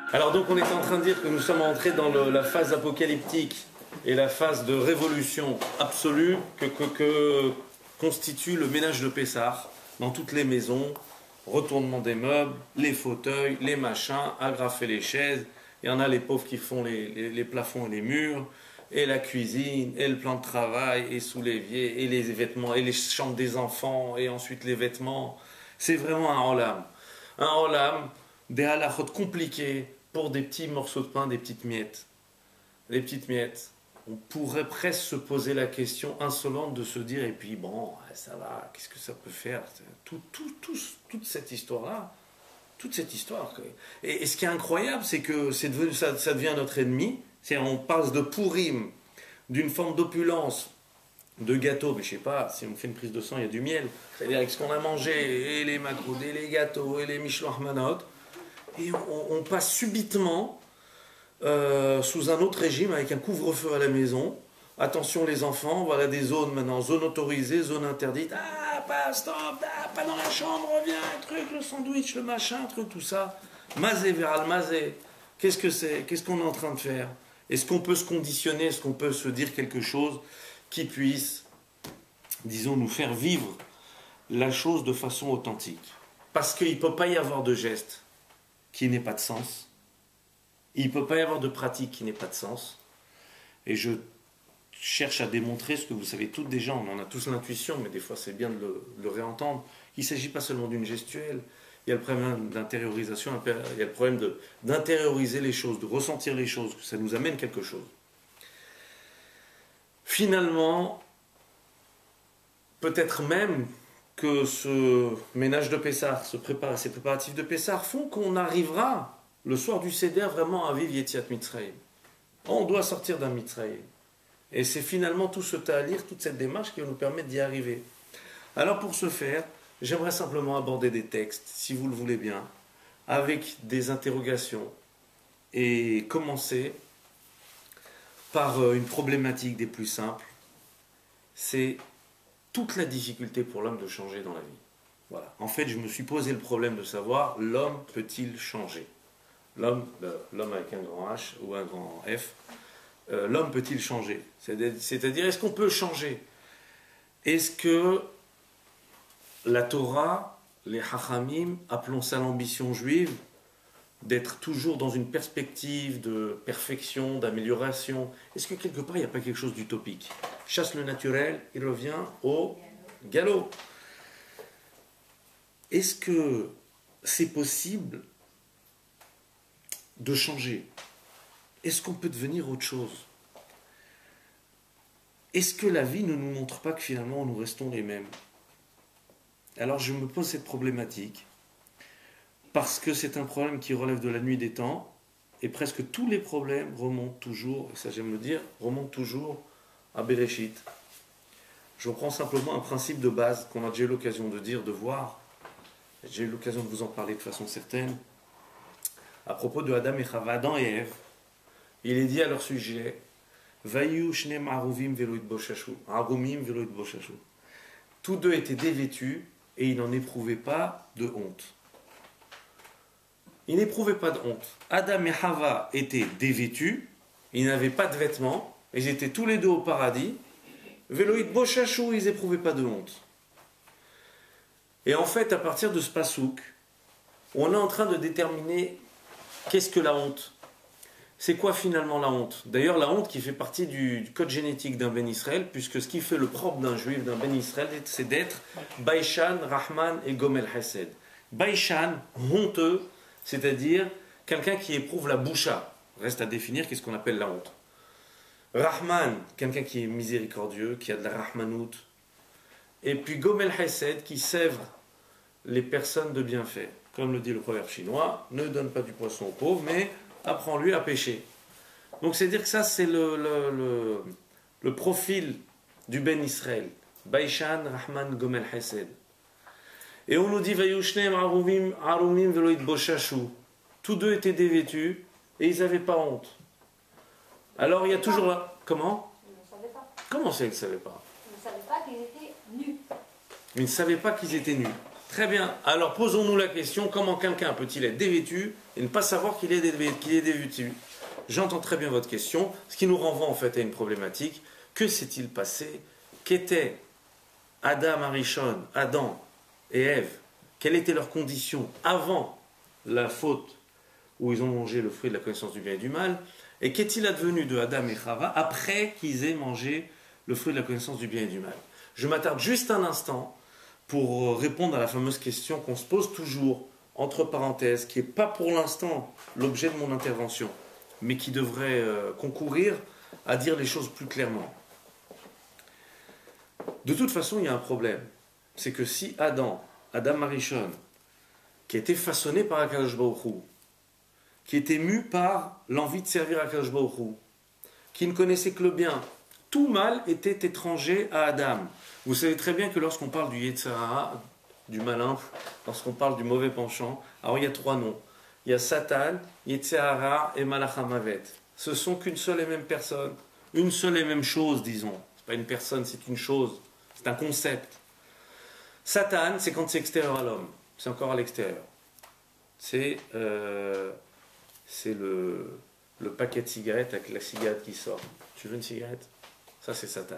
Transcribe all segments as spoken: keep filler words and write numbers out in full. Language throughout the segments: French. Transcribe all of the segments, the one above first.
Alors donc on est en train de dire que nous sommes entrés dans le, la phase apocalyptique et la phase de révolution absolue que, que, que constitue le ménage de Pessah dans toutes les maisons, retournement des meubles, les fauteuils, les machins, agrafer les chaises. Il y en a les pauvres qui font les, les, les plafonds et les murs, et la cuisine, et le plan de travail, et sous l'évier, et les vêtements, et les chambres des enfants, et ensuite les vêtements. C'est vraiment un olam. Un olam, des halakhot compliqués pour des petits morceaux de pain, des petites miettes. Les petites miettes. On pourrait presque se poser la question insolente de se dire, et puis bon, ça va, qu'est-ce que ça peut faire tout, tout, tout, toute cette histoire-là, toute cette histoire. Et, et ce qui est incroyable, c'est que c'est devenu, ça, ça devient notre ennemi. C'est-à-dire, on passe de Pourim, d'une forme d'opulence, de gâteau, mais je sais pas, si on fait une prise de sang, il y a du miel. C'est-à-dire avec ce qu'on a mangé, et les macroudes, et les gâteaux, et les mishloach manot, et on, on passe subitement Euh, sous un autre régime avec un couvre-feu à la maison. Attention les enfants, voilà des zones maintenant, zone autorisée, zone interdite. Ah, pas stop, ah, pas dans la chambre, reviens, truc, le sandwich, le machin, truc, tout ça. Mazé viral, mazé. Qu'est-ce que c'est? Qu'est-ce qu'on est en train de faire? Est-ce qu'on peut se conditionner? Est-ce qu'on peut se dire quelque chose qui puisse, disons, nous faire vivre la chose de façon authentique? Parce qu'il ne peut pas y avoir de geste qui n'ait pas de sens. Il ne peut pas y avoir de pratique qui n'ait pas de sens. Et je cherche à démontrer ce que vous savez toutes déjà, on en a tous l'intuition, mais des fois c'est bien de le, de le réentendre. Il ne s'agit pas seulement d'une gestuelle. Il y a le problème d'intériorisation, il y a le problème d'intérioriser les choses, de ressentir les choses, que ça nous amène quelque chose. Finalement, peut-être même que ce ménage de Pessah, ce prépar ces préparatifs de Pessah font qu'on arrivera le soir du Seder, vraiment à vivre Yetziat Mitzrayim. On doit sortir d'un Mitzrayim. Et c'est finalement tout ce ta'alir, toute cette démarche qui va nous permettre d'y arriver. Alors pour ce faire, j'aimerais simplement aborder des textes, si vous le voulez bien, avec des interrogations, et commencer par une problématique des plus simples. C'est toute la difficulté pour l'homme de changer dans la vie. Voilà. En fait, je me suis posé le problème de savoir, l'homme peut-il changer ? L'homme, l'homme avec un grand H ou un grand F, euh, l'homme peut-il changer? C'est-à-dire, est-ce qu'on peut changer? Est-ce que la Torah, les Hachamim, appelons ça l'ambition juive, d'être toujours dans une perspective de perfection, d'amélioration, est-ce que quelque part il n'y a pas quelque chose d'utopique? Chasse le naturel, il revient au galop. Est-ce que c'est possible de changer? Est-ce qu'on peut devenir autre chose? Est-ce que la vie ne nous montre pas que finalement nous restons les mêmes? Alors je me pose cette problématique parce que c'est un problème qui relève de la nuit des temps et presque tous les problèmes remontent toujours, et ça j'aime le dire, remontent toujours à Bereshit. Je reprends simplement un principe de base qu'on a déjà eu l'occasion de dire, de voir. J'ai eu l'occasion de vous en parler de façon certaine. À propos de Adam et Chava, Adam et Ève, il est dit à leur sujet, Vayu shnem aruvim velo itboshashu, arumim velo itboshashu. Tous deux étaient dévêtus et ils n'en éprouvaient pas de honte. Ils n'éprouvaient pas de honte. Adam et Chava étaient dévêtus, ils n'avaient pas de vêtements, ils étaient tous les deux au paradis. Velo itboshashu, ils n'éprouvaient pas de honte. Et en fait, à partir de ce pasouk, on est en train de déterminer qu'est-ce que la honte? C'est quoi finalement la honte? D'ailleurs, la honte qui fait partie du, du code génétique d'un Ben Israël, puisque ce qui fait le propre d'un juif, d'un Ben Israël, c'est d'être Baishan, Rahman et Gomel Hesed. Baishan, honteux, c'est-à-dire quelqu'un qui éprouve la boucha. Reste à définir qu'est-ce qu'on appelle la honte. Rahman, quelqu'un qui est miséricordieux, qui a de la rahmanout. Et puis Gomel Hesed, qui sèvre les personnes de bienfait. Comme le dit le proverbe chinois, ne donne pas du poisson aux pauvres, mais apprends-lui à pêcher. Donc c'est dire que ça, c'est le, le, le, le profil du Ben Israël. Baishan, Rahman, Gomel Hesed. Et on nous dit, Vayushnem, Arumim, Arumim, Veloïd Boshashu. Tous deux étaient dévêtus et ils n'avaient pas honte. Alors il y a toujours là. Comment? Ils ne savaient pas. Comment c'est qu'ils ne savaient pas? Ils ne savaient pas qu'ils étaient nus. Ils ne savaient pas qu'ils étaient nus. Très bien. Alors posons-nous la question, comment quelqu'un peut-il être dévêtu et ne pas savoir qu'il est, dévêtu, qu'il est dévêtu? J'entends très bien votre question, ce qui nous renvoie en fait à une problématique. Que s'est-il passé? Qu'étaient Adam Arishon, Adam et Ève? Quelles étaient leurs conditions avant la faute où ils ont mangé le fruit de la connaissance du bien et du mal? Et qu'est-il advenu de Adam et Chava après qu'ils aient mangé le fruit de la connaissance du bien et du mal? Je m'attarde juste un instant pour répondre à la fameuse question qu'on se pose toujours, entre parenthèses, qui n'est pas pour l'instant l'objet de mon intervention, mais qui devrait euh, concourir à dire les choses plus clairement. De toute façon, il y a un problème. C'est que si Adam, Adam Arishon, qui a été façonné par Akadosh Baruch Hu, qui était mu par l'envie de servir Akadosh Baruch Hu, qui ne connaissait que le bien, tout mal était étranger à Adam. Vous savez très bien que lorsqu'on parle du Yetzer Hara, du malin, lorsqu'on parle du mauvais penchant, alors il y a trois noms. Il y a Satan, Yetzer Hara et Malach HaMavet. Ce sont qu'une seule et même personne, une seule et même chose, disons. Ce n'est pas une personne, c'est une chose, c'est un concept. Satan, c'est quand c'est extérieur à l'homme, c'est encore à l'extérieur. C'est euh, c'est le, le paquet de cigarettes avec la cigarette qui sort. Tu veux une cigarette? Ça, c'est Satan.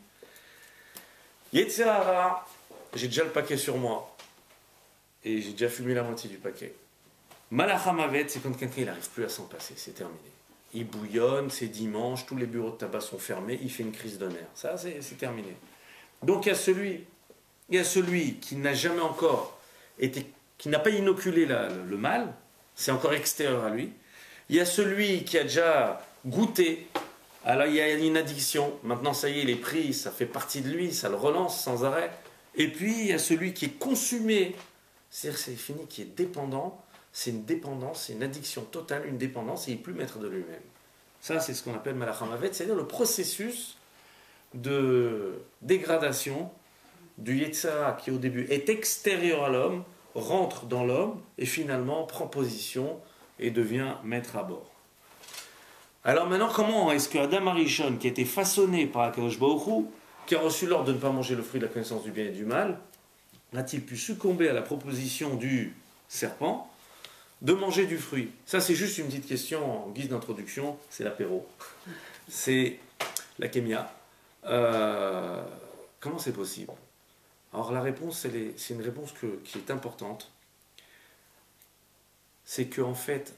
Yetzer Hara, j'ai déjà le paquet sur moi. Et j'ai déjà fumé la moitié du paquet. Malach HaMavet, c'est quand quelqu'un n'arrive plus à s'en passer, c'est terminé. Il bouillonne, c'est dimanche, tous les bureaux de tabac sont fermés, il fait une crise de nerfs. Ça, c'est, c'est terminé. Donc il y a celui, il y a celui qui n'a jamais encore été, qui n'a pas inoculé la, le, le mal, c'est encore extérieur à lui. Il y a celui qui a déjà goûté. Alors il y a une addiction, maintenant ça y est, il est pris, ça fait partie de lui, ça le relance sans arrêt. Et puis il y a celui qui est consumé, c'est-à-dire c'est fini, qui est dépendant, c'est une dépendance, c'est une addiction totale, une dépendance, et il n'est plus maître de lui-même. Ça c'est ce qu'on appelle Malach HaMavet, c'est-à-dire le processus de dégradation du Yetzer Hara qui au début est extérieur à l'homme, rentre dans l'homme et finalement prend position et devient maître à bord. Alors maintenant, comment est-ce que Adam Arishon, qui a été façonné par Akadosh Baruch Hu, qui a reçu l'ordre de ne pas manger le fruit de la connaissance du bien et du mal, a-t-il pu succomber à la proposition du serpent de manger du fruit? Ça, c'est juste une petite question en guise d'introduction, c'est l'apéro, c'est la kémia. Euh, comment c'est possible? Alors la réponse, elle est, c'est une réponse que, qui est importante. C'est qu'en fait,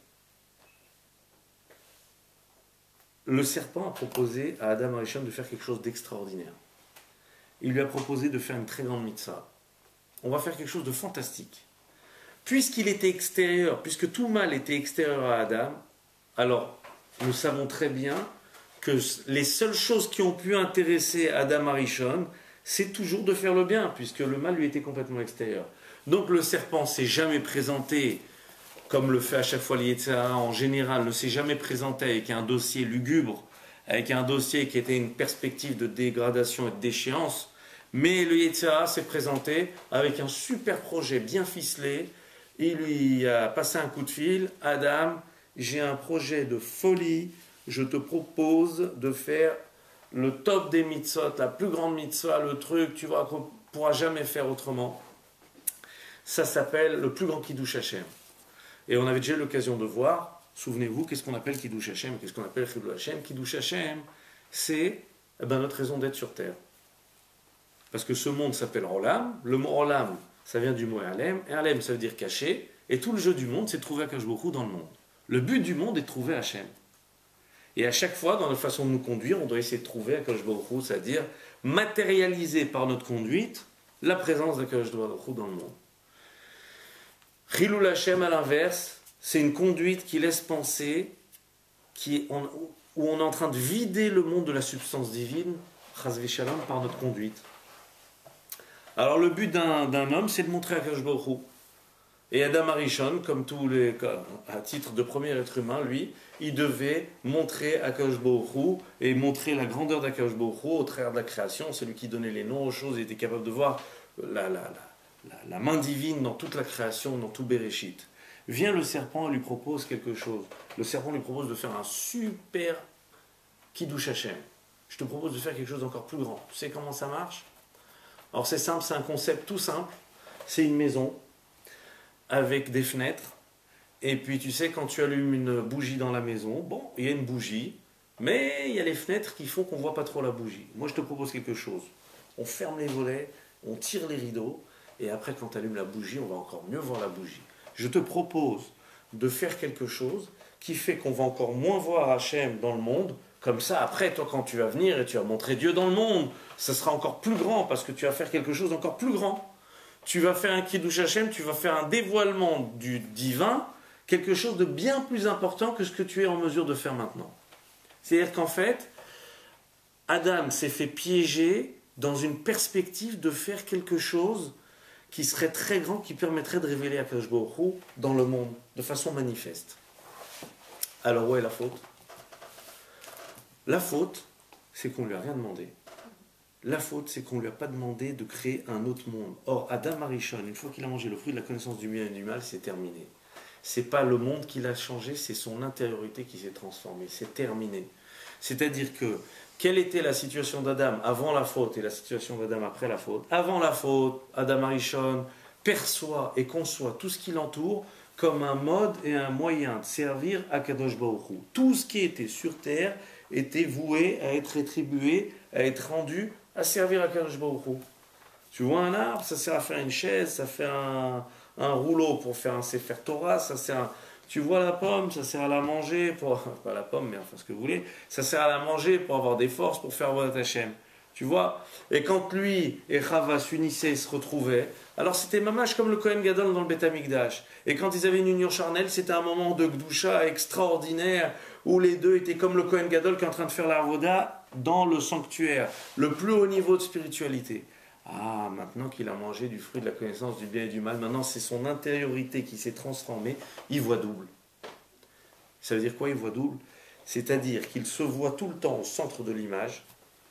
le serpent a proposé à Adam Arishon de faire quelque chose d'extraordinaire. Il lui a proposé de faire une très grande mitzvah. On va faire quelque chose de fantastique. Puisqu'il était extérieur, puisque tout mal était extérieur à Adam, alors nous savons très bien que les seules choses qui ont pu intéresser Adam Arishon, c'est toujours de faire le bien, puisque le mal lui était complètement extérieur. Donc le serpent ne s'est jamais présenté, comme le fait à chaque fois le Yetzer Hara en général, ne s'est jamais présenté avec un dossier lugubre, avec un dossier qui était une perspective de dégradation et de déchéance, mais le Yetzer Hara s'est présenté avec un super projet bien ficelé. Il lui a passé un coup de fil: Adam, j'ai un projet de folie, je te propose de faire le top des mitzvot, la plus grande mitzvah, le truc, tu vois, qu'on ne pourra jamais faire autrement. Ça s'appelle le plus grand Kiddush Hashem. Et on avait déjà eu l'occasion de voir, souvenez-vous, qu'est-ce qu'on appelle Kiddush Hashem, qu'est-ce qu'on appelle Chilul Hashem. Kiddush Hashem, c'est eh ben, notre raison d'être sur terre. Parce que ce monde s'appelle Olam, le mot Olam, ça vient du mot Alem, et Alem, ça veut dire caché, et tout le jeu du monde, c'est de trouver Akadosh Baruch Hu dans le monde. Le but du monde est de trouver Hashem. Et à chaque fois, dans notre façon de nous conduire, on doit essayer de trouver Akadosh Baruch Hu, c'est-à-dire matérialiser par notre conduite la présence d'Akadosh Baruch Hu dans le monde. Chilul Hashem, à l'inverse, c'est une conduite qui laisse penser, qui est, on, où on est en train de vider le monde de la substance divine, Chas v'Shalom, par notre conduite. Alors le but d'un, d'un homme, c'est de montrer Akadosh Baruch Hu. Et Adam Arishon, comme tous les, à titre de premier être humain, lui, il devait montrer Akadosh Baruch Hu et montrer la grandeur d'Akadosh Baruch Hu au travers de la création. C'est lui qui donnait les noms aux choses, il était capable de voir la, la, la, la, la main divine dans toute la création, dans tout Bereshit. Vient le serpent et lui propose quelque chose. Le serpent lui propose de faire un super Kiddush Hashem. Je te propose de faire quelque chose d'encore plus grand. Tu sais comment ça marche? Alors c'est simple, c'est un concept tout simple. c'est une maison avec des fenêtres. Et puis tu sais, quand tu allumes une bougie dans la maison, bon, il y a une bougie, mais il y a les fenêtres qui font qu'on ne voit pas trop la bougie. Moi, je te propose quelque chose. On ferme les volets, on tire les rideaux, et après, quand tu allumes la bougie, on va encore mieux voir la bougie. Je te propose de faire quelque chose qui fait qu'on va encore moins voir Hachem dans le monde. Comme ça, après, toi, quand tu vas venir et tu vas montrer Dieu dans le monde, ça sera encore plus grand, parce que tu vas faire quelque chose d'encore plus grand. Tu vas faire un Kiddush Hachem, tu vas faire un dévoilement du divin, quelque chose de bien plus important que ce que tu es en mesure de faire maintenant. C'est-à-dire qu'en fait, Adam s'est fait piéger dans une perspective de faire quelque chose qui serait très grand, qui permettrait de révéler Akadosh Baruch Hu dans le monde, de façon manifeste. Alors où est la faute? La faute, c'est qu'on ne lui a rien demandé. La faute, c'est qu'on ne lui a pas demandé de créer un autre monde. Or, Adam Arishon, une fois qu'il a mangé le fruit de la connaissance du bien et du mal, c'est terminé. C'est pas le monde qui l'a changé, c'est son intériorité qui s'est transformée. C'est terminé. C'est-à-dire que, quelle était la situation d'Adam avant la faute et la situation d'Adam après la faute? Avant la faute, Adam Arishon perçoit et conçoit tout ce qui l'entoure comme un mode et un moyen de servir à Kadosh Baruch Hu. Tout ce qui était sur terre était voué à être rétribué, à être rendu, à servir à Kadosh Baruch Hu. Tu vois un arbre, ça sert à faire une chaise, ça fait un... un rouleau pour faire un Sefer Torah, ça sert à... Tu vois la pomme, ça sert à la manger pour... Pas la pomme, mais enfin ce que vous voulez. Ça sert à la manger pour avoir des forces, pour faire Avodat Hashem. Tu vois? Et quand lui et Chava s'unissaient, se retrouvaient, alors c'était mamash comme le Kohen Gadol dans le Beth Amikdash. Et quand ils avaient une union charnelle, c'était un moment de Gdusha extraordinaire, où les deux étaient comme le Kohen Gadol qui est en train de faire la Avoda dans le sanctuaire, le plus haut niveau de spiritualité. Ah, maintenant qu'il a mangé du fruit de la connaissance du bien et du mal, maintenant c'est son intériorité qui s'est transformée, il voit double. Ça veut dire quoi, il voit double? C'est-à-dire qu'il se voit tout le temps au centre de l'image.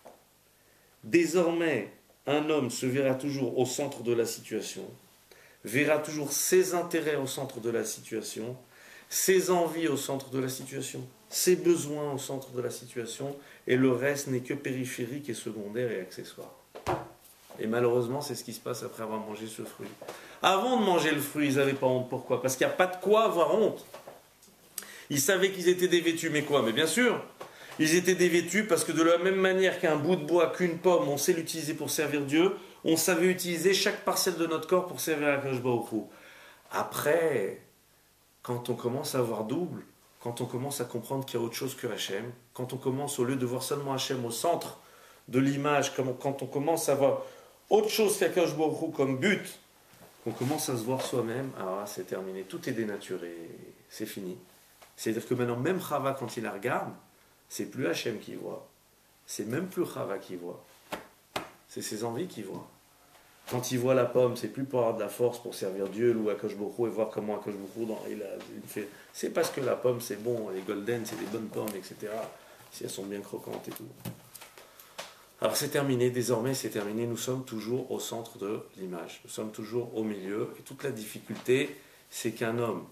Désormais, un homme se verra toujours au centre de la situation, verra toujours ses intérêts au centre de la situation, ses envies au centre de la situation, ses besoins au centre de la situation, et le reste n'est que périphérique et secondaire et accessoire. Et malheureusement, c'est ce qui se passe après avoir mangé ce fruit. Avant de manger le fruit, ils n'avaient pas honte. Pourquoi? Parce qu'il n'y a pas de quoi avoir honte. Ils savaient qu'ils étaient dévêtus, mais quoi? Mais bien sûr, ils étaient dévêtus parce que de la même manière qu'un bout de bois, qu'une pomme, on sait l'utiliser pour servir Dieu, on savait utiliser chaque parcelle de notre corps pour servir à Akadosh Baruch Hu. Après, quand on commence à voir double, quand on commence à comprendre qu'il y a autre chose que Hachem, quand on commence, au lieu de voir seulement Hachem au centre de l'image, quand on commence à voir autre chose qu'Akadosh Baruch Hu comme but, qu'on commence à se voir soi-même, alors là, c'est terminé. Tout est dénaturé, c'est fini. C'est-à-dire que maintenant, même Chava, quand il la regarde, c'est plus Hachem qui voit. C'est même plus Chava qui voit. C'est ses envies qui voit. Quand il voit la pomme, c'est plus pour avoir de la force pour servir Dieu ou Akadosh Baruch Hu et voir comment Akadosh Baruch Hu il, il fait. C'est parce que la pomme, c'est bon, elle est golden, c'est des bonnes pommes, et cetera. Si elles sont bien croquantes et tout. Alors c'est terminé, désormais c'est terminé, nous sommes toujours au centre de l'image, nous sommes toujours au milieu, et toute la difficulté, c'est qu'un homme,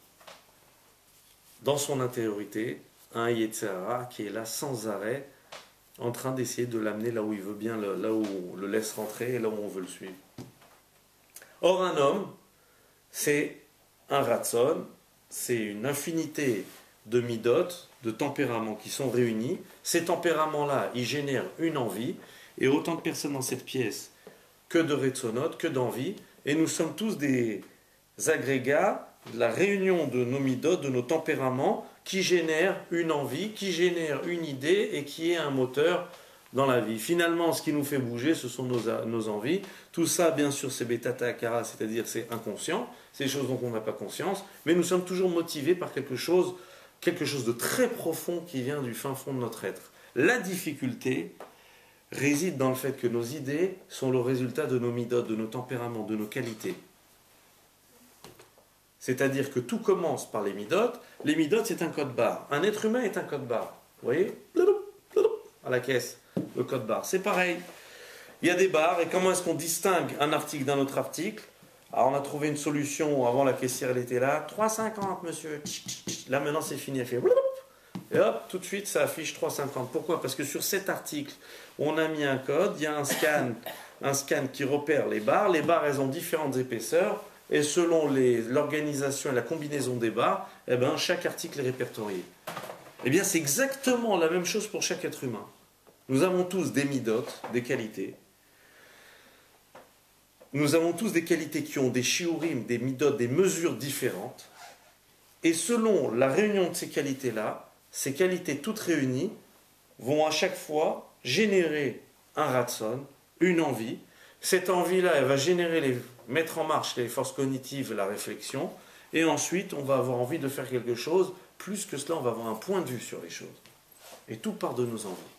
dans son intériorité, a un Yetzirah qui est là sans arrêt, en train d'essayer de l'amener là où il veut bien, là où on le laisse rentrer et là où on veut le suivre. Or un homme, c'est un Ratson, c'est une infinité de midot, de tempéraments qui sont réunis. Ces tempéraments-là, ils génèrent une envie, et autant de personnes dans cette pièce que de Retzonot, que d'envie, et nous sommes tous des agrégats de la réunion de nos midot, de nos tempéraments, qui génèrent une envie, qui génèrent une idée, et qui est un moteur dans la vie. Finalement, ce qui nous fait bouger, ce sont nos, nos envies. Tout ça, bien sûr, c'est Betata Akara, c'est-à-dire c'est inconscient, c'est des choses dont on n'a pas conscience, mais nous sommes toujours motivés par quelque chose quelque chose de très profond qui vient du fin fond de notre être. La difficulté réside dans le fait que nos idées sont le résultat de nos midot, de nos tempéraments, de nos qualités. C'est-à-dire que tout commence par les midot. Les midot, c'est un code barre. Un être humain est un code barre. Vous voyez? À la caisse, le code barre. C'est pareil. Il y a des barres, et comment est-ce qu'on distingue un article d'un autre article? Alors on a trouvé une solution, avant la caissière elle était là, trois cinquante monsieur, là maintenant c'est fini, elle fait et hop, tout de suite ça affiche trois cinquante. Pourquoi? Parce que sur cet article, on a mis un code, il y a un scan un scan qui repère les barres. Les barres, elles ont différentes épaisseurs. Et selon l'organisation et la combinaison des barres, eh ben, chaque article est répertorié. Eh bien, c'est exactement la même chose pour chaque être humain. Nous avons tous des midotes, des qualités. Nous avons tous des qualités qui ont des shiurim, des midotes, des mesures différentes. Et selon la réunion de ces qualités-là, ces qualités toutes réunies vont à chaque fois générer un ratson, une envie. Cette envie-là, elle va générer, les, mettre en marche les forces cognitives et la réflexion. Et ensuite, on va avoir envie de faire quelque chose. Plus que cela, on va avoir un point de vue sur les choses. Et tout part de nos envies.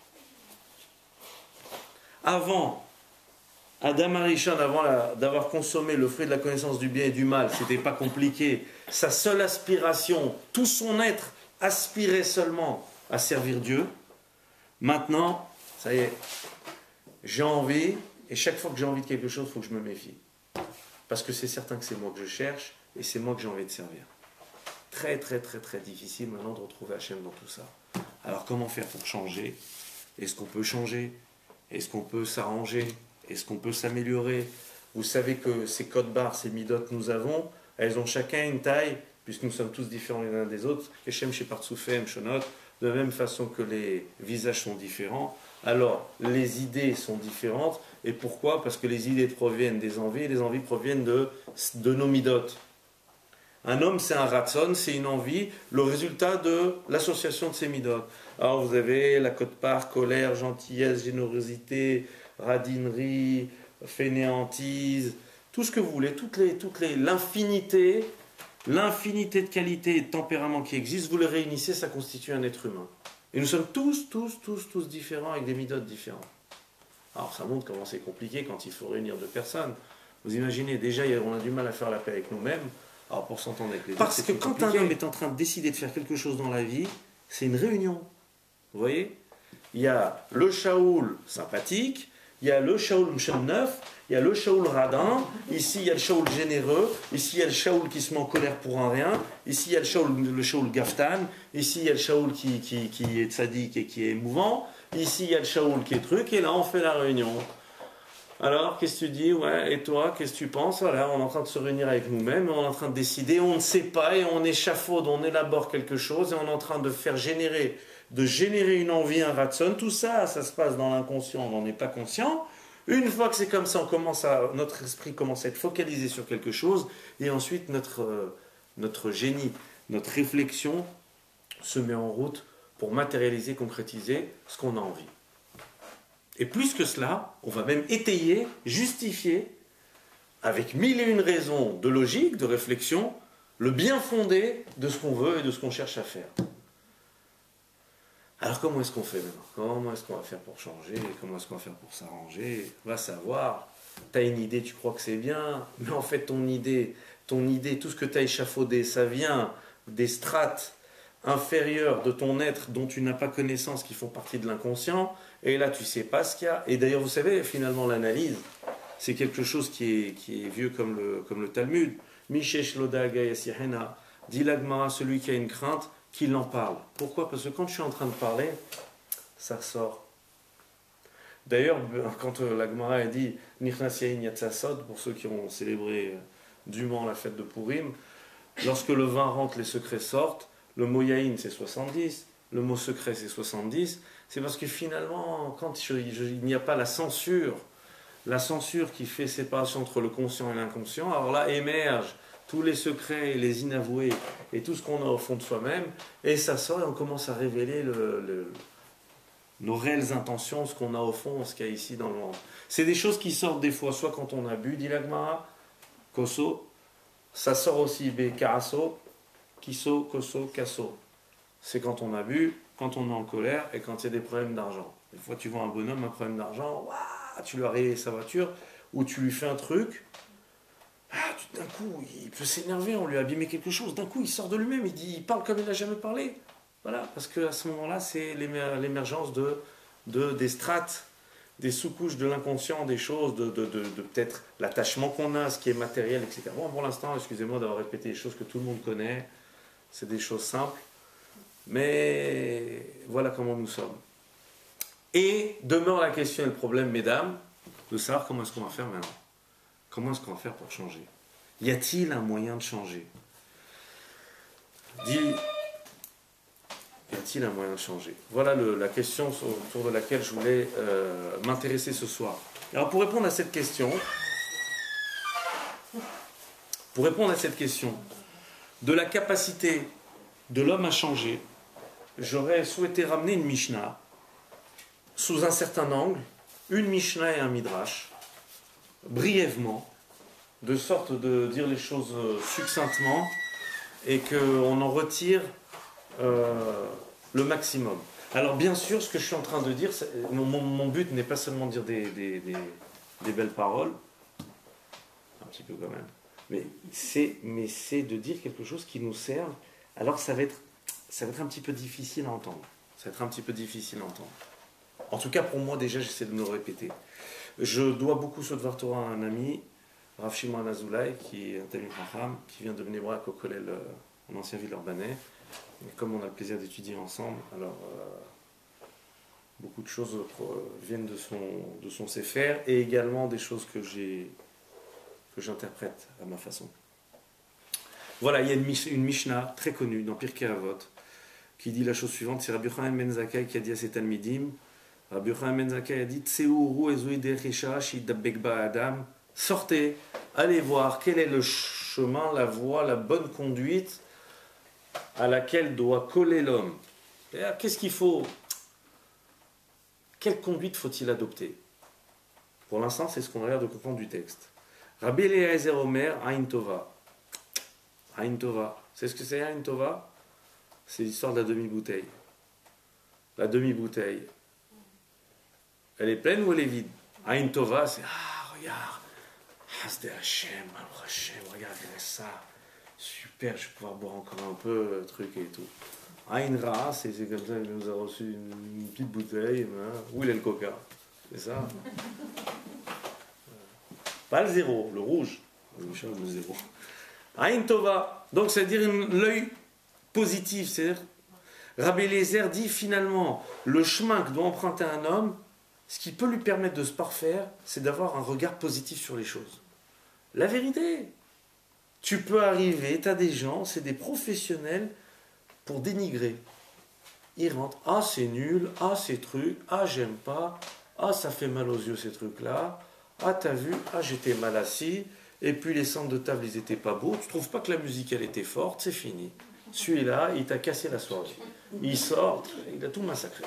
Avant, Adam Arishon, avant d'avoir consommé le fruit de la connaissance du bien et du mal, c'était pas compliqué. Sa seule aspiration, tout son être, aspirait seulement à servir Dieu. Maintenant, ça y est, j'ai envie, et chaque fois que j'ai envie de quelque chose, il faut que je me méfie. Parce que c'est certain que c'est moi que je cherche, et c'est moi que j'ai envie de servir. Très, très, très, très difficile maintenant de retrouver Hachem dans tout ça. Alors, comment faire pour changer? Est-ce qu'on peut changer? Est-ce qu'on peut s'arranger? Est-ce qu'on peut s'améliorer? Vous savez que ces codes barres, ces midotes que nous avons, elles ont chacun une taille, puisque nous sommes tous différents les uns des autres. Keshem Shepartsoufem Shonot, de la même façon que les visages sont différents. Alors, les idées sont différentes. Et pourquoi? Parce que les idées proviennent des envies, et les envies proviennent de, de nos midotes. Un homme, c'est un ratson, c'est une envie, le résultat de l'association de ces midotes. Alors, vous avez la cote-part, colère, gentillesse, générosité, radinerie, fainéantise, tout ce que vous voulez, toutes les, toutes les, l'infinité, l'infinité de qualités et de tempéraments qui existent, vous les réunissez, ça constitue un être humain. Et nous sommes tous, tous, tous, tous différents avec des midotes différents. Alors ça montre comment c'est compliqué quand il faut réunir deux personnes. Vous imaginez, déjà on a du mal à faire la paix avec nous-mêmes, alors pour s'entendre avec les autres, parce que quand compliqué. Un homme est en train de décider de faire quelque chose dans la vie, c'est une réunion. Vous voyez? Il y a le Shaoul sympathique, il y a le Shaoul Mshem Neuf, il y a le Shaoul radin, ici il y a le Shaoul généreux, ici il y a le Shaoul qui se met en colère pour un rien, ici il y a le Shaoul, le Shaoul Gaftan, ici il y a le Shaoul qui, qui, qui est tzaddik et qui est émouvant, ici il y a le Shaoul qui est truc, et là on fait la réunion. Alors, qu'est-ce que tu dis? Ouais, et toi, qu'est-ce que tu penses? Voilà, on est en train de se réunir avec nous-mêmes, on est en train de décider, on ne sait pas, et on échafaude, on élabore quelque chose, et on est en train de faire générer, de générer une envie, un ratson. Tout ça, ça se passe dans l'inconscient, on n'en est pas conscient. Une fois que c'est comme ça, on commence à, notre esprit commence à être focalisé sur quelque chose, et ensuite notre, euh, notre génie, notre réflexion se met en route pour matérialiser, concrétiser ce qu'on a envie. Et plus que cela, on va même étayer, justifier, avec mille et une raisons de logique, de réflexion, le bien fondé de ce qu'on veut et de ce qu'on cherche à faire. Alors comment est-ce qu'on fait maintenant? Comment est-ce qu'on va faire pour changer? Comment est-ce qu'on va faire pour s'arranger? Va savoir. Tu as une idée, tu crois que c'est bien, mais en fait ton idée, ton idée, tout ce que tu as échafaudé, ça vient des strates inférieures de ton être dont tu n'as pas connaissance, qui font partie de l'inconscient, et là tu ne sais pas ce qu'il y a. Et d'ailleurs vous savez, finalement l'analyse, c'est quelque chose qui est, qui est vieux comme le, comme le Talmud. Mishesh Loda Gayasihena, dit l'Agmara, celui qui a une crainte, qu'il en parle. Pourquoi? Parce que quand je suis en train de parler, ça sort. D'ailleurs, quand la Gemara a dit Nichnas Yain Yatzasod, pour ceux qui ont célébré dûment la fête de Purim, lorsque le vin rentre, les secrets sortent. Le mot Yain c'est soixante-dix, le mot secret c'est soixante-dix. C'est parce que finalement, quand je, je, il n'y a pas la censure, la censure qui fait séparation entre le conscient et l'inconscient, alors là émergent tous les secrets, les inavoués et tout ce qu'on a au fond de soi-même, et ça sort et on commence à révéler le, le, nos réelles intentions, ce qu'on a au fond, ce qu'il y a ici dans le monde. C'est des choses qui sortent des fois, soit quand on a bu, dit l'Agmara, koso, ça sort aussi bekaraso, kiso, koso, kaso. C'est quand on a bu, quand on est en colère et quand il y a des problèmes d'argent. Des fois tu vois un bonhomme, un problème d'argent, waouh, tu lui as rayé sa voiture, ou tu lui fais un truc, ah, d'un coup, il peut s'énerver, on lui a abîmé quelque chose. D'un coup, il sort de lui-même, il dit, il parle comme il n'a jamais parlé. Voilà, parce qu'à ce moment-là, c'est l'émergence de, de, des strates, des sous-couches de l'inconscient, des choses, de, de, de, de peut-être l'attachement qu'on a, ce qui est matériel, et cetera. Bon, pour l'instant, excusez-moi d'avoir répété des choses que tout le monde connaît. C'est des choses simples. Mais voilà comment nous sommes. Et demeure la question et le problème, mesdames, de savoir comment est-ce qu'on va faire maintenant. Comment est-ce qu'on va faire pour changer? Y a-t-il un moyen de changer? Dis, y a-t-il un moyen de changer? Voilà le, la question autour de laquelle je voulais euh, m'intéresser ce soir. Alors pour répondre à cette question, pour répondre à cette question de la capacité de l'homme à changer, j'aurais souhaité ramener une Mishnah sous un certain angle, une Mishnah et un Midrash, brièvement, de sorte de dire les choses succinctement et qu'on en retire euh, le maximum. Alors bien sûr, ce que je suis en train de dire, mon, mon but n'est pas seulement de dire des, des, des, des belles paroles, un petit peu quand même, mais c'est, mais c'est de dire quelque chose qui nous serve. Alors ça va être, ça va être un petit peu difficile à entendre. Ça va être un petit peu difficile à entendre. En tout cas, pour moi, déjà, j'essaie de me le répéter. Je dois beaucoup ce Dvar Torah à un ami, Rav Shimon Azoulay, qui est un Talmid Chacham, qui vient de Bnei Brak au Kollel, en ancien Villeurbanais. Et comme on a le plaisir d'étudier ensemble, alors euh, beaucoup de choses euh, viennent de son, de son Sefer, et également des choses que j'ai, que j'interprète à ma façon. Voilà, il y a une, une Mishnah très connue dans Pirkei Avot, qui dit la chose suivante, c'est Rabbi Yochanan ben Zakkai qui a dit à ses Talmidim, Rabbi Yochanan ben Zakkai a dit Tseuru ezui derecha shidabek ba'adam, sortez, allez voir quel est le chemin, la voie, la bonne conduite à laquelle doit coller l'homme. Qu'est-ce qu'il faut? Quelle conduite faut-il adopter? Pour l'instant, c'est ce qu'on a l'air de comprendre du texte. Rabbi Eliezer Omer, Ain Tova. Ain Tova. C'est ce que c'est Ain Tova? C'est l'histoire de la demi-bouteille. La demi-bouteille, elle est pleine ou elle est vide? Ain Tova, c'est ah, regarde, Hasde Hashem, Baruch Hashem, regarde ça, super, je vais pouvoir boire encore un peu, le truc et tout. Ain Ra, c'est, c'est comme ça, il nous a reçu une, une petite bouteille, hein. Où il est le coca? C'est ça? Pas le zéro, le rouge. Le zéro. Ain Tova, donc c'est-à-dire l'œil positif, c'est-à-dire Rabbi Eliezer dit finalement le chemin que doit emprunter un homme, ce qui peut lui permettre de se parfaire, c'est d'avoir un regard positif sur les choses. La vérité, tu peux arriver, tu as des gens, c'est des professionnels pour dénigrer. Ils rentrent, ah c'est nul, ah ces trucs, ah j'aime pas, ah ça fait mal aux yeux ces trucs-là, ah t'as vu, ah j'étais mal assis, et puis les centres de table ils étaient pas beaux, tu trouves pas que la musique elle était forte, c'est fini. Celui-là, il t'a cassé la soirée. Il sort, il a tout massacré.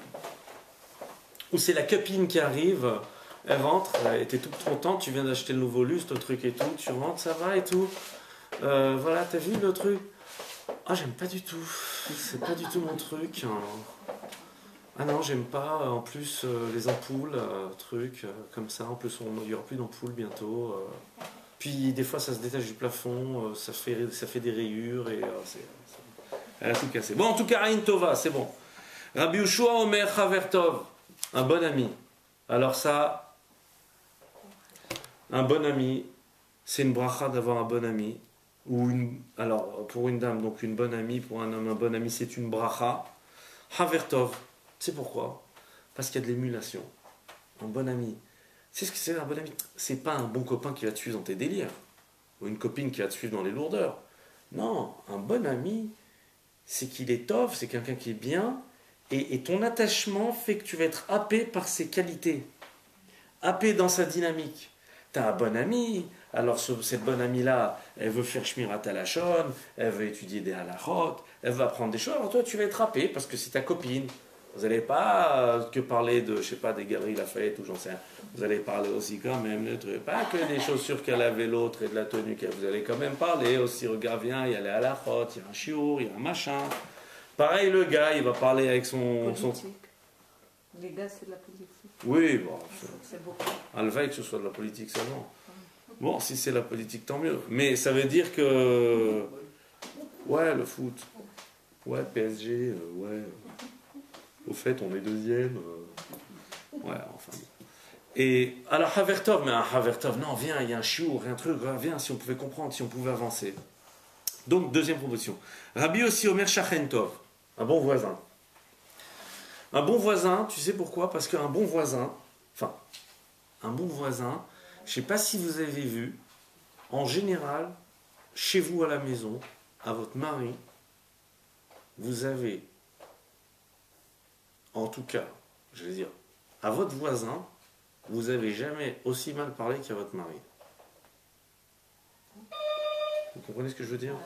Ou c'est la copine qui arrive, elle rentre, elle était toute contente, tu viens d'acheter le nouveau lustre, le truc et tout, tu rentres, ça va et tout. Euh, voilà, t'as vu le truc? Ah, j'aime pas du tout. C'est pas du tout mon truc. Ah non, j'aime pas. En plus, euh, les ampoules, euh, trucs euh, comme ça. En plus, il n'y aura plus d'ampoules bientôt. Euh. Puis des fois, ça se détache du plafond, euh, ça, fait, ça fait des rayures et euh, c'est, c'est, elle a tout cassé. Bon, en tout cas, Ain Tova, c'est bon. Rabbi Yehoshua Omer Chaver Tov, un bon ami. Alors ça, un bon ami, c'est une bracha d'avoir un bon ami. Ou une, alors, pour une dame, donc une bonne amie, pour un homme, un bon ami, c'est une bracha. Chaver Tov, c'est pourquoi? Parce qu'il y a de l'émulation. Un bon ami. C'est ce que c'est un bon ami. C'est pas un bon copain qui va te suivre dans tes délires. Ou une copine qui va te suivre dans les lourdeurs. Non, un bon ami, c'est qu'il est tov, c'est quelqu'un qui est bien, et, et ton attachement fait que tu vas être happé par ses qualités. Happé dans sa dynamique. Tu as un bon ami, alors ce, cette bonne amie-là, elle veut faire shmirat halachon, elle veut étudier des halachot, elle veut apprendre des choses, alors toi tu vas être happé parce que c'est ta copine. Vous n'allez pas que parler de, je sais pas, des galeries Lafayette ou j'en sais rien. Vous allez parler aussi quand même de trucs, pas que des chaussures qu'elle avait l'autre et de la tenue qu'elle. Vous allez quand même parler aussi, regarde, viens, il y a les halachot, il y a un chiour, il y a un machin. Pareil, le gars, il va parler avec son... son... Les gars, c'est de la politique. Oui, bon. C'est beaucoup. Enlevé que ce soit de la politique seulement. Bon, si c'est la politique, tant mieux. Mais ça veut dire que... Ouais, le foot. Ouais, P S G, euh, ouais... Au fait, on est deuxième. Euh... Ouais, enfin. Et alors, Havertov, mais un Havertov, non, viens, il y a un chiour, un truc, viens, si on pouvait comprendre, si on pouvait avancer. Donc, deuxième proposition. Rabbi aussi Omer Shachentov, un bon voisin. Un bon voisin, tu sais pourquoi? Parce qu'un bon voisin, enfin, Un bon voisin, je ne sais pas si vous avez vu, en général, chez vous à la maison, à votre mari, vous avez, en tout cas, je veux dire, à votre voisin, vous n'avez jamais aussi mal parlé qu'à votre mari. Vous comprenez ce que je veux dire?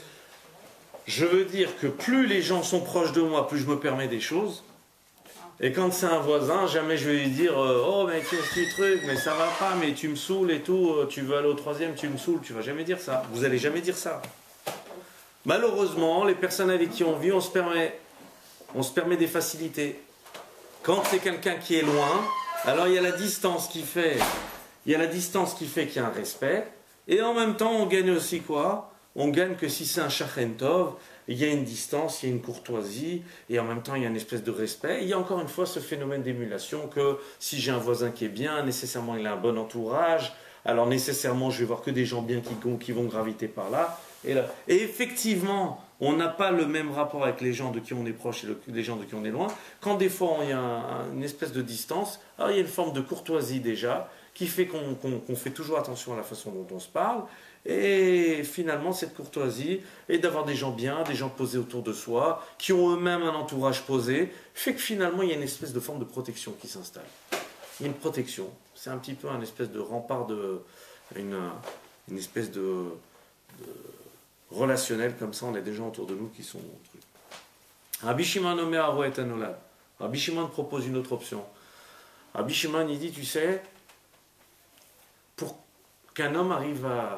Je veux dire que plus les gens sont proches de moi, plus je me permets des choses. Et quand c'est un voisin, jamais je vais lui dire euh, oh mais qu'est-ce que tu truc, mais ça va pas, mais tu me saoules et tout, tu veux aller au troisième, tu me saoules, tu vas jamais dire ça. Vous allez jamais dire ça. Malheureusement, les personnes avec qui on vit, on se permet, on se permet des facilités. Quand c'est quelqu'un qui est loin, alors il y a la distance qui fait, il y a la distance qui fait qu'il y a un respect, et en même temps on gagne aussi quoi? On gagne que si c'est un shachen tov, il y a une distance, il y a une courtoisie, et en même temps il y a une espèce de respect. Il y a encore une fois ce phénomène d'émulation que si j'ai un voisin qui est bien, nécessairement il a un bon entourage, alors nécessairement je vais voir que des gens bien qui, qui vont graviter par là. Et, là. et effectivement, on n'a pas le même rapport avec les gens de qui on est proche et le, les gens de qui on est loin. Quand des fois il y a un, une espèce de distance, alors il y a une forme de courtoisie déjà, qui fait qu'on qu'on, qu'on fait toujours attention à la façon dont on se parle. Et finalement, cette courtoisie, et d'avoir des gens bien, des gens posés autour de soi, qui ont eux-mêmes un entourage posé, fait que finalement, il y a une espèce de forme de protection qui s'installe. Il y a une protection. C'est un petit peu un espèce de rempart, de, une, une espèce de, de relationnel, comme ça, on a des gens autour de nous qui sont... Rabbi Shimon nommé Aro et Anolad. Rabbi Shimon propose une autre option. Rabbi Shimon, il dit, tu sais, pour qu'un homme arrive à...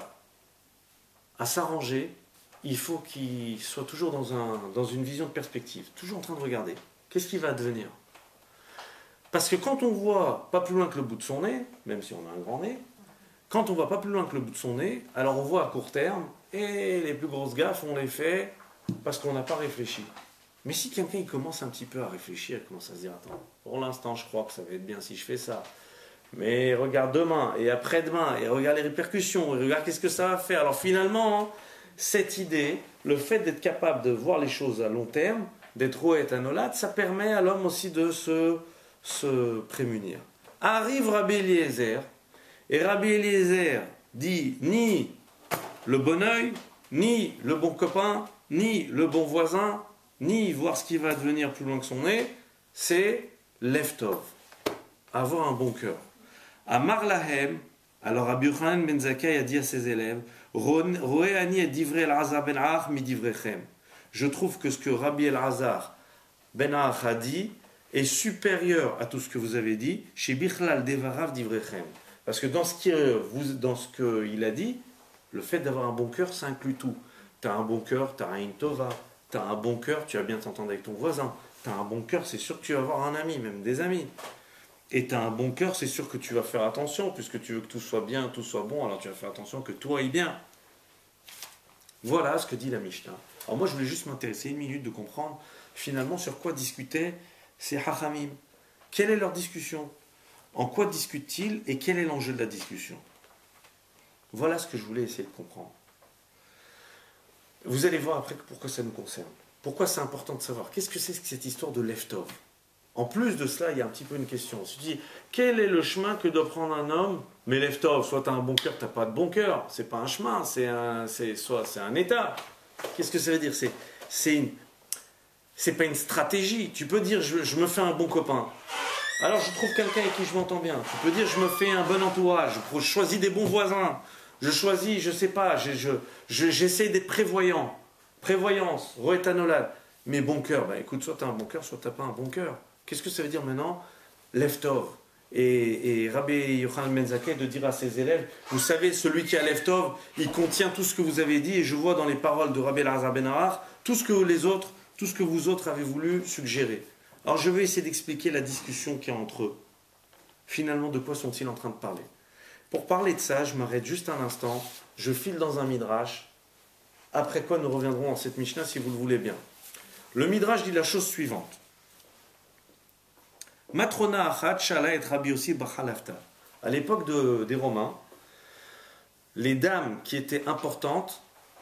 à s'arranger, il faut qu'il soit toujours dans, un, dans une vision de perspective, toujours en train de regarder. Qu'est-ce qui va advenir? Parce que quand on voit pas plus loin que le bout de son nez, même si on a un grand nez, quand on voit pas plus loin que le bout de son nez, alors on voit à court terme, et les plus grosses gaffes, on les fait parce qu'on n'a pas réfléchi. Mais si quelqu'un il commence un petit peu à réfléchir, il commence à se dire, attends, pour l'instant je crois que ça va être bien si je fais ça, mais regarde demain et après-demain, et regarde les répercussions, et regarde qu'est-ce que ça va faire. Alors finalement, hein, cette idée, le fait d'être capable de voir les choses à long terme, d'être roet anolad, ça permet à l'homme aussi de se, se prémunir. Arrive Rabbi Eliezer, et Rabbi Eliezer dit ni le bon œil, ni le bon copain, ni le bon voisin, ni voir ce qui va devenir plus loin que son nez, c'est leftov, avoir un bon cœur. Amar lahem, alors Rabbi Yochanan ben Zakkai a dit à ses élèves, Roéani et divrei el-Hazar ben Ach mi divrechem. Je trouve que ce que Rabbi El-Hazar ben Ach a dit est supérieur à tout ce que vous avez dit, chez Bichlal devarav divrechem. Parce que dans ce qu'il a dit, le fait d'avoir un bon cœur, ça inclut tout. Tu as un bon cœur, tu as un tova, tu as un bon cœur, tu vas bien t'entendre avec ton voisin. Tu as un bon cœur, c'est sûr que tu vas avoir un ami, même des amis. Et tu as un bon cœur, c'est sûr que tu vas faire attention, puisque tu veux que tout soit bien, tout soit bon, alors tu vas faire attention que tout aille bien. Voilà ce que dit la Mishnah. Alors moi, je voulais juste m'intéresser une minute de comprendre finalement sur quoi discutaient ces Hachamim. Quelle est leur discussion? En quoi discutent-ils et quel est l'enjeu de la discussion? Voilà ce que je voulais essayer de comprendre. Vous allez voir après pourquoi ça nous concerne. Pourquoi c'est important de savoir. Qu'est-ce que c'est que cette histoire de leftov? En plus de cela, il y a un petit peu une question. On se dit, quel est le chemin que doit prendre un homme? Mais leftov, soit tu as un bon cœur, tu n'as pas de bon cœur. C'est pas un chemin, c'est un, c'est, soit c'est un état. Qu'est-ce que ça veut dire? C'est, c'est une, c'est pas une stratégie. Tu peux dire, je, je me fais un bon copain. Alors je trouve quelqu'un avec qui je m'entends bien. Tu peux dire, je me fais un bon entourage. Je choisis des bons voisins. Je choisis, je sais pas, je, je, je, j'essaie d'être prévoyant. Prévoyance, roétanolade. Mais bon cœur, bah écoute, soit tu as un bon cœur, soit tu n'as pas un bon cœur. Qu'est-ce que ça veut dire maintenant? Leftov. Et, et Rabbi Yochanan ben Zakkai de dire à ses élèves, vous savez, celui qui a Leftov, il contient tout ce que vous avez dit, et je vois dans les paroles de Rabbi El-Hazar ben Ach, tout ce que les autres, tout ce que vous autres avez voulu suggérer. Alors je vais essayer d'expliquer la discussion qu'il y a entre eux. Finalement, de quoi sont-ils en train de parler? Pour parler de ça, je m'arrête juste un instant, je file dans un midrash, après quoi nous reviendrons dans cette Mishnah si vous le voulez bien. Le midrash dit la chose suivante. Matrona achat shala et Rabbi Yossi b'chalafta. À l'époque de, des Romains, les dames qui étaient importantes,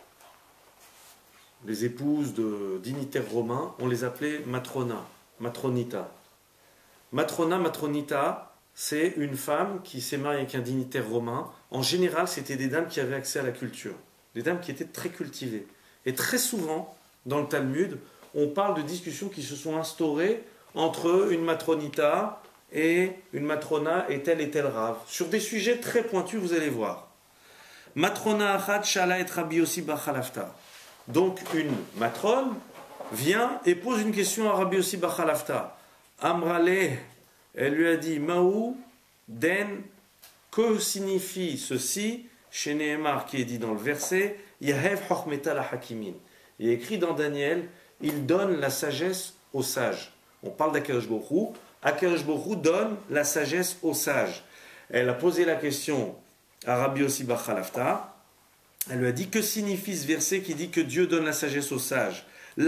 les épouses de dignitaires romains, on les appelait matrona, matronita. Matrona, matronita, c'est une femme qui s'est mariée avec un dignitaire romain. En général, c'était des dames qui avaient accès à la culture, des dames qui étaient très cultivées. Et très souvent, dans le Talmud, on parle de discussions qui se sont instaurées entre une matronita et une matrona et tel et tel rave, sur des sujets très pointus, vous allez voir. Matrona achat shala et Rabbi Yossi bar Chalafta. Donc une matrone vient et pose une question à Rabbi Yossi bar Chalafta. Amrale, elle lui a dit, Maou den, que signifie ceci, chez Nehemar qui est dit dans le verset, Yahev chochmeta la hakimin. Il est écrit dans Daniel, il donne la sagesse aux sages. On parle d'Akadosh Baruch Hu. Akadosh Baruch Hu donne la sagesse aux sages. Elle a posé la question à Rabbi Yossi bar Chalafta. Elle lui a dit, que signifie ce verset qui dit que Dieu donne la sagesse aux sages? Le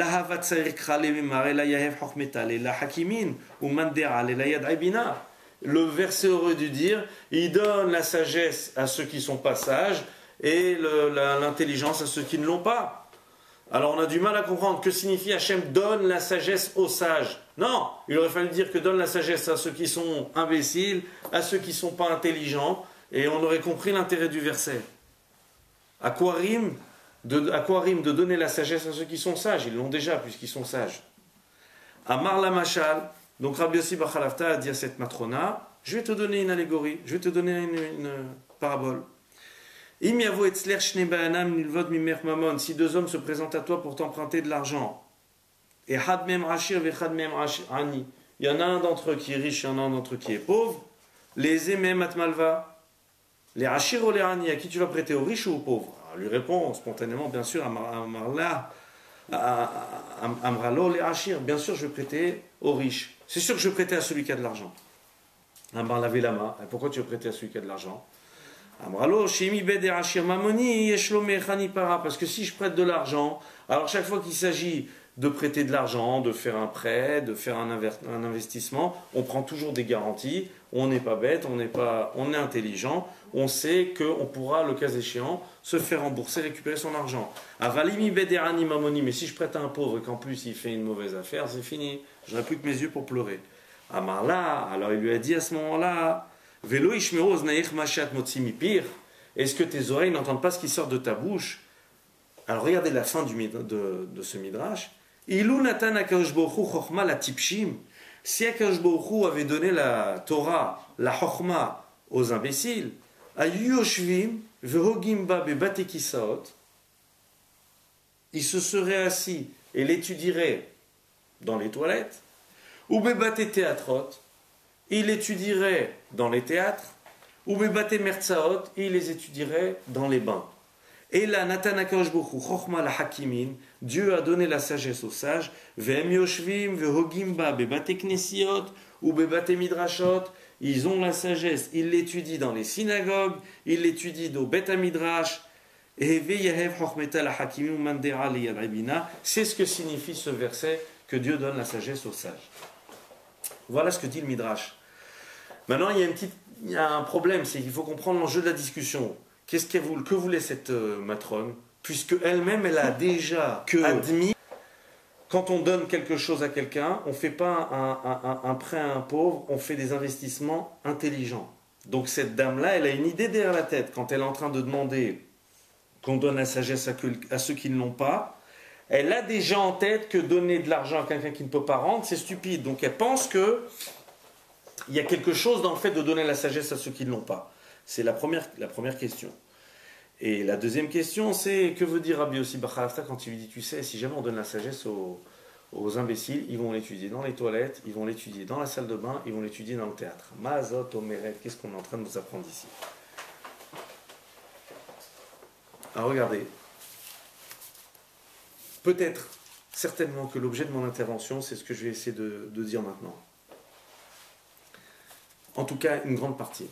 verset aurait dû dire, il donne la sagesse à ceux qui ne sont pas sages et le, la, l'intelligence à ceux qui ne l'ont pas. Alors on a du mal à comprendre que signifie Hachem donne la sagesse aux sages. Non, il aurait fallu dire que donne la sagesse à ceux qui sont imbéciles, à ceux qui ne sont pas intelligents, et on aurait compris l'intérêt du verset. À quoi rime de, à quoi rime de donner la sagesse à ceux qui sont sages? Ils l'ont déjà puisqu'ils sont sages. Amar la machal, donc Rabbi Yossi bar Chalafta a dit à cette matrona, je vais te donner une allégorie, je vais te donner une, une parabole. Si deux hommes se présentent à toi pour t'emprunter de l'argent, et il y en a un d'entre eux qui est riche et il y en a un d'entre eux qui est pauvre, les emem atmalva, les hachir ou les ani, à qui tu vas prêter, aux riches ou aux pauvres? Alors, lui répond spontanément, bien sûr, Amarla, Amralo, les hachir, bien sûr, je vais prêter aux riches. C'est sûr que je vais prêter à celui qui a de l'argent. Amarla velama, pourquoi tu veux prêter à celui qui a de l'argent? Amralo, Shemi bede hachir mamoni, yeshlome chani para, parce que si je prête de l'argent, alors chaque fois qu'il s'agit de prêter de l'argent, de faire un prêt, de faire un, un investissement, on prend toujours des garanties, on n'est pas bête, on, n'est pas, on est intelligent, on sait qu'on pourra, le cas échéant, se faire rembourser, récupérer son argent. Avalimi bederani mamoni, mais si je prête à un pauvre et qu'en plus il fait une mauvaise affaire, c'est fini, je n'aurai plus que mes yeux pour pleurer. Amarla, alors il lui a dit à ce moment-là, Velo ishmeroz naich machat motsimi pire, est-ce que tes oreilles n'entendent pas ce qui sort de ta bouche? Alors regardez la fin du, de, de ce midrash. Ilou natan akadosh baruch hu chokhma la tipshim. Si Akadosh Baruch Hu avait donné la Torah, la chokhma aux imbéciles, ayu yoshvim vehogim ba bebate kisaot, ils se seraient assis et l'étudieraient dans les toilettes, ou bebate teatrot, ils l'étudieraient dans les théâtres, ou bebate mertsaot, ils les étudieraient dans les bains. Et là, Natan Akadosh Baruch Hu, Chochma la Hakimin, Dieu a donné la sagesse aux sages, Ve'em yoshvim, ve'hogim ba, bebate knesiot, ou bebate midrashot, ils ont la sagesse, ils l'étudient dans les synagogues, ils l'étudient au Bet Midrash, et ve'yehev chochmeta la Hakimin, mandera li yadribina, c'est ce que signifie ce verset, que Dieu donne la sagesse aux sages. Voilà ce que dit le Midrash. Maintenant, il y a, une petite, il y a un problème, c'est qu'il faut comprendre l'enjeu de la discussion. Qu'est-ce qu'elle voulait, que voulait cette euh, matrone? Puisque elle-même, elle a déjà que admis, quand on donne quelque chose à quelqu'un, on ne fait pas un, un, un, un prêt à un pauvre, on fait des investissements intelligents. Donc cette dame-là, elle a une idée derrière la tête. Quand elle est en train de demander qu'on donne la sagesse à, que, à ceux qui ne l'ont pas, elle a déjà en tête que donner de l'argent à quelqu'un qui ne peut pas rendre, c'est stupide. Donc elle pense qu'il y a quelque chose dans le fait de donner la sagesse à ceux qui ne l'ont pas. C'est la première, la première question. Et la deuxième question, c'est que veut dire Rabbi Yossi bar Chalafta quand il lui dit, tu sais, si jamais on donne la sagesse aux, aux imbéciles, ils vont l'étudier dans les toilettes, ils vont l'étudier dans la salle de bain, ils vont l'étudier dans le théâtre. Mazot omeret, qu'est-ce qu'on est en train de nous apprendre ici? Alors regardez, peut-être, certainement que l'objet de mon intervention, c'est ce que je vais essayer de, de dire maintenant. En tout cas, une grande partie.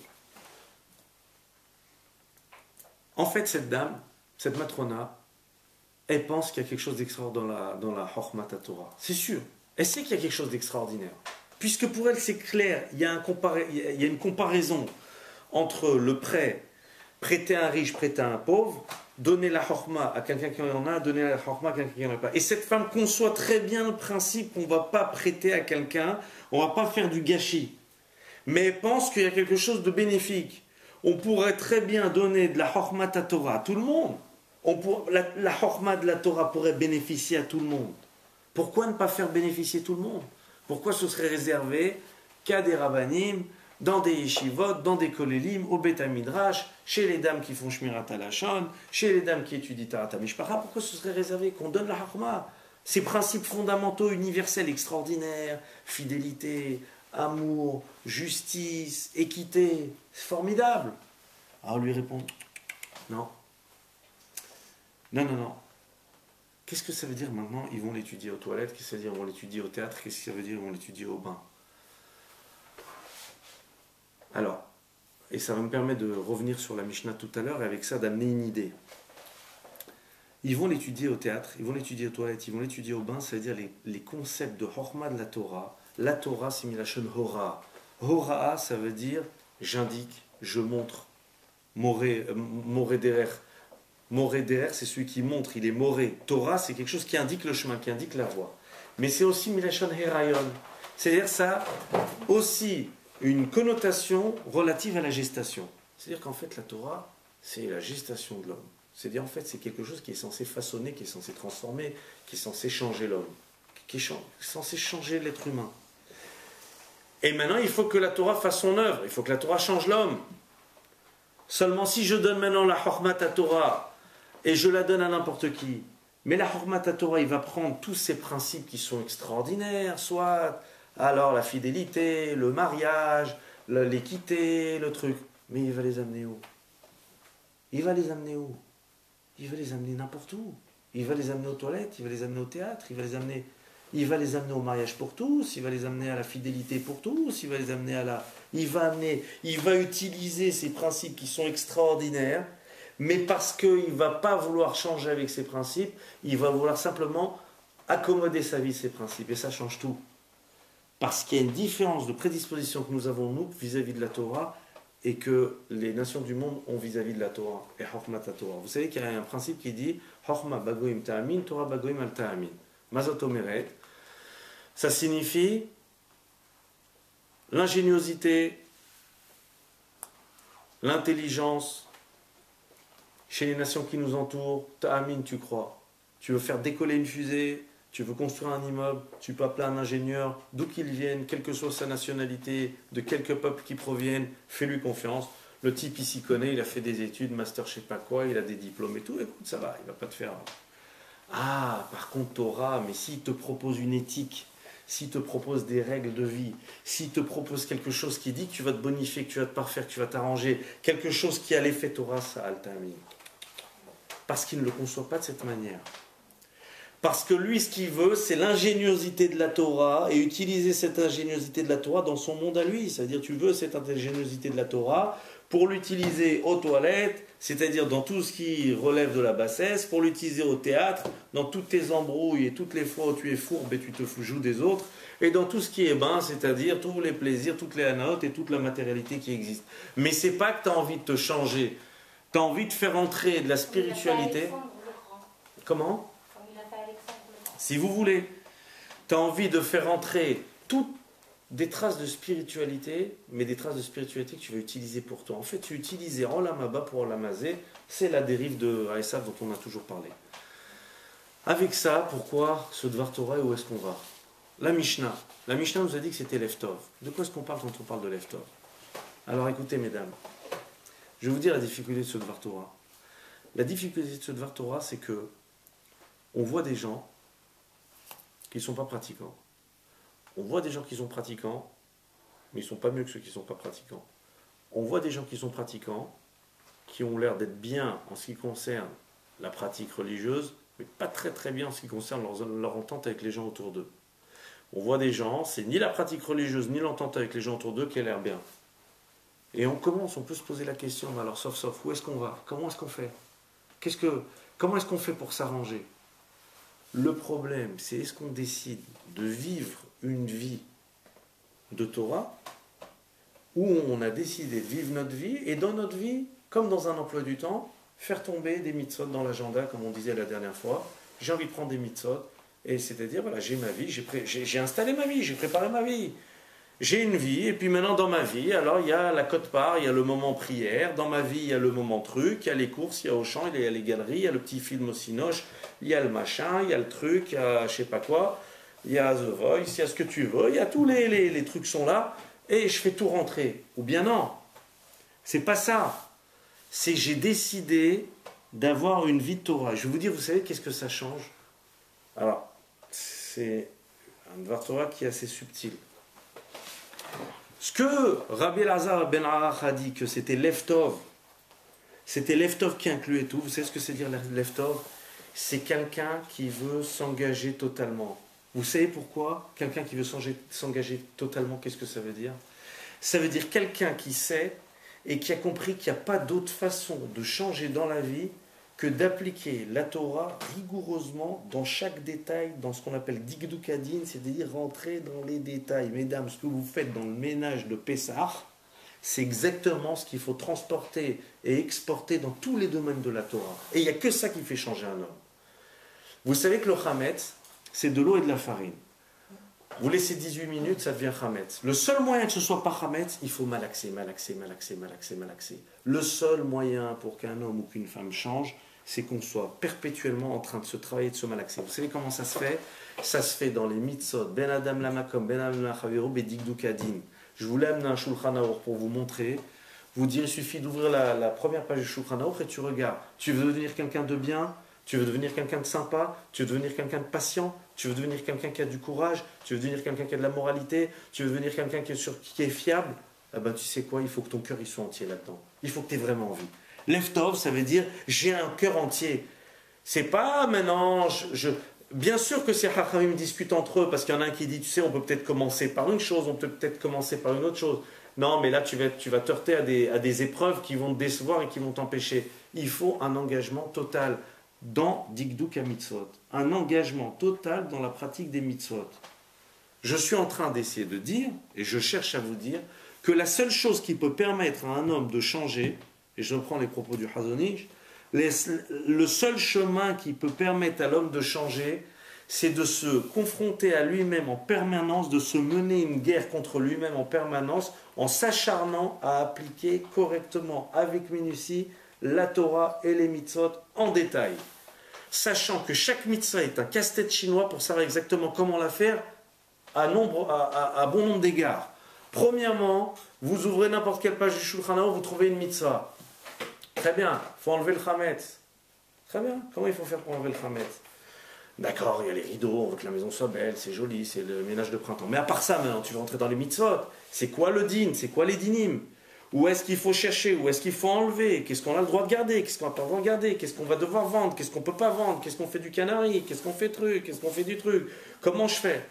En fait, cette dame, cette matrona, elle pense qu'il y a quelque chose d'extraordinaire dans la, dans la Chokhmat Torah. C'est sûr. Elle sait qu'il y a quelque chose d'extraordinaire. Puisque pour elle, c'est clair, il y a, un comparé, il y a une comparaison entre le prêt, prêter à un riche, prêter à un pauvre, donner la Chokhma à quelqu'un qui en a, donner la Chokhma à quelqu'un qui n'en a pas. Et cette femme conçoit très bien le principe qu'on ne va pas prêter à quelqu'un, on ne va pas faire du gâchis. mais pense qu'il y a quelque chose de bénéfique. On pourrait très bien donner de la Chokhmat à Torah à tout le monde. On pour, la, la Chokhmat de la Torah pourrait bénéficier à tout le monde. Pourquoi ne pas faire bénéficier tout le monde? Pourquoi ce serait réservé qu'à des rabbanim, dans des yeshivot, dans des kolélim, au Beth Midrash, chez les dames qui font Shmirat Halachon, chez les dames qui étudient Tarat HaMishpacha? Pourquoi ce serait réservé qu'on donne la Chokhmat? Ces principes fondamentaux, universels, extraordinaires, fidélité, amour, justice, équité, c'est formidable. Alors lui répond, non. Non, non, non. Qu'est-ce que ça veut dire maintenant? Ils vont l'étudier aux toilettes, qu'est-ce que ça veut dire? Ils vont l'étudier au théâtre, qu'est-ce que ça veut dire? Ils vont l'étudier au bain. Alors, et ça va me permettre de revenir sur la Mishnah tout à l'heure, et avec ça d'amener une idée. Ils vont l'étudier au théâtre, ils vont l'étudier aux toilettes, ils vont l'étudier au bain, ça veut dire les, les concepts de Chokhmah de la Torah. La Torah, c'est Milachon Hora. Hora, ça veut dire j'indique, je montre. Moré, euh, moré derer. Moré derer, c'est celui qui montre, il est moré. Torah, c'est quelque chose qui indique le chemin, qui indique la voie. Mais c'est aussi Milachon Herayon. C'est-à-dire ça a aussi une connotation relative à la gestation. C'est-à-dire qu'en fait, la Torah, c'est la gestation de l'homme. C'est-à-dire, en fait, c'est quelque chose qui est censé façonner, qui est censé transformer, qui est censé changer l'homme, qui est censé changer l'être humain. Et maintenant, il faut que la Torah fasse son œuvre, il faut que la Torah change l'homme. Seulement si je donne maintenant la Chokhmat à Torah, et je la donne à n'importe qui, mais la Chokhmat à Torah, il va prendre tous ces principes qui sont extraordinaires, soit alors la fidélité, le mariage, l'équité, le truc, mais il va les amener où? Il va les amener où? Il va les amener n'importe où. Il va les amener aux toilettes, il va les amener au théâtre, il va les amener, il va les amener au mariage pour tous, il va les amener à la fidélité pour tous, il va les amener à la... Il va amener, il va utiliser ces principes qui sont extraordinaires, mais parce qu'il ne va pas vouloir changer avec ces principes, il va vouloir simplement accommoder sa vie, ces principes, et ça change tout. Parce qu'il y a une différence de prédisposition que nous avons, nous, vis-à-vis de la Torah, et que les nations du monde ont vis-à-vis de la Torah et Chokhmat Torah. Vous savez qu'il y a un principe qui dit Chokhma bagoim ta'amin, Torah bagoim al ta'amin. Mazot omeret. Ça signifie l'ingéniosité, l'intelligence chez les nations qui nous entourent. Ta'amin, tu crois. Tu veux faire décoller une fusée, tu veux construire un immeuble, tu peux appeler un ingénieur, d'où qu'il vienne, quelle que soit sa nationalité, de quelque peuple qui provienne, fais-lui confiance. Le type, il s'y connaît, il a fait des études, master je sais pas quoi, il a des diplômes et tout, écoute, ça va, il va pas te faire... Ah, par contre, Torah, mais s'il te propose une éthique, s'il te propose des règles de vie, s'il te propose quelque chose qui dit que tu vas te bonifier, que tu vas te parfaire, que tu vas t'arranger, quelque chose qui a l'effet Torah, ça a le tamis. Parce qu'il ne le conçoit pas de cette manière. Parce que lui, ce qu'il veut, c'est l'ingéniosité de la Torah et utiliser cette ingéniosité de la Torah dans son monde à lui. C'est-à-dire, tu veux cette ingéniosité de la Torah pour l'utiliser aux toilettes, c'est-à-dire dans tout ce qui relève de la bassesse, pour l'utiliser au théâtre, dans toutes tes embrouilles et toutes les fois où tu es fourbe et tu te joues des autres, et dans tout ce qui est bain, c'est-à-dire tous les plaisirs, toutes les hanaot et toute la matérialité qui existe. Mais c'est pas que tu as envie de te changer, tu as envie de faire entrer de la spiritualité. Comment ? Si vous voulez, tu as envie de faire entrer toutes des traces de spiritualité, mais des traces de spiritualité que tu vas utiliser pour toi. En fait, tu utilises Olam Haba pour Olam Hazé, c'est la dérive de Esav dont on a toujours parlé. Avec ça, pourquoi ce Dvar Torah et où est-ce qu'on va? La Mishnah. La Mishnah nous a dit que c'était Leftov. De quoi est-ce qu'on parle quand on parle de Leftov? Alors écoutez, mesdames, je vais vous dire la difficulté de ce Dvar Torah. La difficulté de ce Dvar Torah, c'est que on voit des gens qui ne sont pas pratiquants. On voit des gens qui sont pratiquants, mais ils ne sont pas mieux que ceux qui ne sont pas pratiquants. On voit des gens qui sont pratiquants, qui ont l'air d'être bien en ce qui concerne la pratique religieuse, mais pas très très bien en ce qui concerne leur, leur entente avec les gens autour d'eux. On voit des gens, c'est ni la pratique religieuse, ni l'entente avec les gens autour d'eux qui a l'air bien. Et on commence, on peut se poser la question, alors sauf sauf, où est-ce qu'on va? Comment est-ce qu'on fait? Qu'est-ce que, comment est-ce qu'on fait pour s'arranger? Le problème, c'est est-ce qu'on décide de vivre une vie de Torah où on a décidé de vivre notre vie et dans notre vie, comme dans un emploi du temps, faire tomber des mitzvot dans l'agenda, comme on disait la dernière fois. J'ai envie de prendre des mitzvot, et c'est-à-dire, voilà, j'ai ma vie, j'ai, pré- j'ai, j'ai installé ma vie, j'ai préparé ma vie. J'ai une vie, et puis maintenant dans ma vie, alors il y a la cote-part, il y a le moment prière, dans ma vie il y a le moment truc, il y a les courses, il y a Auchan, il y a les galeries, il y a le petit film au Cinoche, il y a le machin, il y a le truc, il y a je sais pas quoi, il y a The Voice, il y a ce que tu veux, il y a tous les, les, les trucs sont là, et je fais tout rentrer. Ou bien non, c'est pas ça. C'est que j'ai décidé d'avoir une vie de Torah. Je vais vous dire, vous savez qu'est-ce que ça change? Alors, c'est un Dvar Torah qui est assez subtil. Ce que Rabbi Elazar ben Arach a dit que c'était Leftov, c'était Leftov qui incluait tout. Vous savez ce que c'est dire Leftov? C'est quelqu'un qui veut s'engager totalement. Vous savez pourquoi? Quelqu'un qui veut s'engager totalement, qu'est-ce que ça veut dire? Ça veut dire quelqu'un qui sait et qui a compris qu'il n'y a pas d'autre façon de changer dans la vie que d'appliquer la Torah rigoureusement dans chaque détail, dans ce qu'on appelle Digdukadin, c'est-à-dire rentrer dans les détails. Mesdames, ce que vous faites dans le ménage de Pessah, c'est exactement ce qu'il faut transporter et exporter dans tous les domaines de la Torah. Et il n'y a que ça qui fait changer un homme. Vous savez que le Hametz, c'est de l'eau et de la farine. Vous laissez dix-huit minutes, ça devient Hametz. Le seul moyen que ce ne soit pas Hametz, il faut malaxer, malaxer, malaxer, malaxer, malaxer. Le seul moyen pour qu'un homme ou qu'une femme change, c'est qu'on soit perpétuellement en train de se travailler, de se malaxer. Vous savez comment ça se fait? Ça se fait dans les mitzvot, ben adam lamakom, ben adam lachaviro, bedigdukadin. Je vous l'amène un Shulchan Aruch pour vous montrer. Vous dire, il suffit d'ouvrir la, la première page du Shulchan Aruch et tu regardes. Tu veux devenir quelqu'un de bien? Tu veux devenir quelqu'un de sympa? Tu veux devenir quelqu'un de patient? Tu veux devenir quelqu'un qui a du courage? Tu veux devenir quelqu'un qui a de la moralité? Tu veux devenir quelqu'un qui est, sur, qui est fiable? Eh ben, tu sais quoi? Il faut que ton cœur il soit entier là-dedans. Il faut que tu aies vraiment envie. Leftov, ça veut dire j'ai un cœur entier. C'est pas maintenant, je, je... bien sûr que ces Chachamim discutent entre eux, parce qu'il y en a un qui dit, tu sais, on peut peut-être commencer par une chose, on peut peut-être commencer par une autre chose. Non, mais là, tu vas, tu vas te heurter à des, à des épreuves qui vont te décevoir et qui vont t'empêcher. Il faut un engagement total dans Digduk HaMitzvot. Un engagement total dans la pratique des mitzvot. Je suis en train d'essayer de dire, et je cherche à vous dire, que la seule chose qui peut permettre à un homme de changer, et je reprends les propos du Chazon Ish, le seul chemin qui peut permettre à l'homme de changer, c'est de se confronter à lui-même en permanence, de se mener une guerre contre lui-même en permanence, en s'acharnant à appliquer correctement, avec minutie, la Torah et les mitzvot en détail. Sachant que chaque mitzvah est un casse-tête chinois pour savoir exactement comment la faire à, nombre, à, à, à bon nombre d'égards. Premièrement, vous ouvrez n'importe quelle page du Shulchan Aruch, vous trouvez une mitzvah. Très bien, il faut enlever le chametz. Très bien, comment il faut faire pour enlever le chametz? D'accord, il y a les rideaux, on veut que la maison soit belle, c'est joli, c'est le ménage de printemps. Mais à part ça, maintenant, tu vas rentrer dans les mitzvot. C'est quoi le din? C'est quoi les dinim? Où est-ce qu'il faut chercher? Où est-ce qu'il faut enlever? Qu'est-ce qu'on a le droit de garder? Qu'est-ce qu'on n'a pas le droit de garder? Qu'est-ce qu'on va devoir vendre? Qu'est-ce qu'on ne peut pas vendre? Qu'est-ce qu'on fait du canari? Qu'est-ce qu'on fait truc? Qu'est-ce qu'on fait du truc? Comment je fais?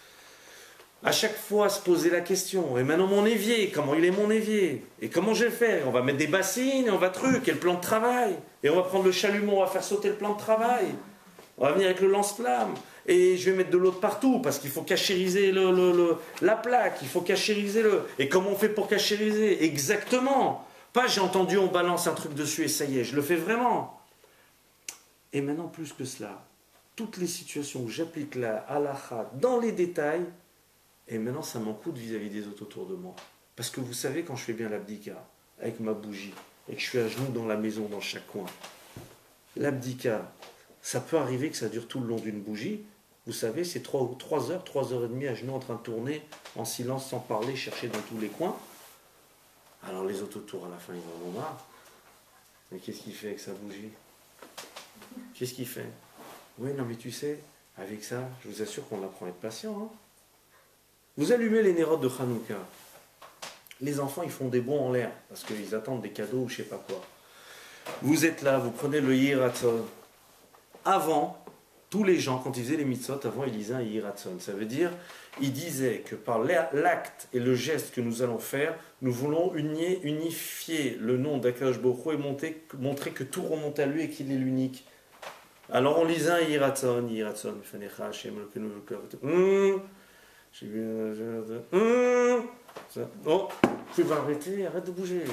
À chaque fois, se poser la question. Et maintenant, mon évier, comment il est mon évier? Et comment je vais faire? On va mettre des bassines, et on va truc, et le plan de travail. Et on va prendre le chalumeau, on va faire sauter le plan de travail. On va venir avec le lance-flamme. Et je vais mettre de l'eau de partout, parce qu'il faut cachériser le, le, le, la plaque, il faut cachériser le... Et comment on fait pour cachériser? Exactement. Pas j'ai entendu, on balance un truc dessus et ça y est, je le fais vraiment. Et maintenant, plus que cela, toutes les situations où j'applique la halakha dans les détails, et maintenant, ça m'en coûte vis-à-vis des autres autour de moi. Parce que vous savez, quand je fais bien l'abdika, avec ma bougie, et que je suis à genoux dans la maison, dans chaque coin, l'abdika, ça peut arriver que ça dure tout le long d'une bougie. Vous savez, c'est trois heures, trois heures et demie à genoux en train de tourner, en silence, sans parler, chercher dans tous les coins. Alors les autres autour, à la fin, ils en ont marre. Mais qu'est-ce qu'il fait avec sa bougie? Qu'est-ce qu'il fait? Oui, non, mais tu sais, avec ça, je vous assure qu'on apprend à être patient, hein. Vous allumez les nérodes de Hanouka. Les enfants, ils font des bonds en l'air parce qu'ils attendent des cadeaux ou je sais pas quoi. Vous êtes là, vous prenez le Yiratzon. Avant, tous les gens, quand ils faisaient les mitzvot, avant, ils lisaient un Yiratzon. Ça veut dire, ils disaient que par l'acte et le geste que nous allons faire, nous voulons unier, unifier le nom d'Akadosh Baruch Hu et monter, montrer que tout remonte à lui et qu'il est l'unique. Alors on lisait un Yiratzon, Yiratzon, Fanecha, Hashem, le J'ai vu. Oh, tu vas arrêter, arrête de bouger.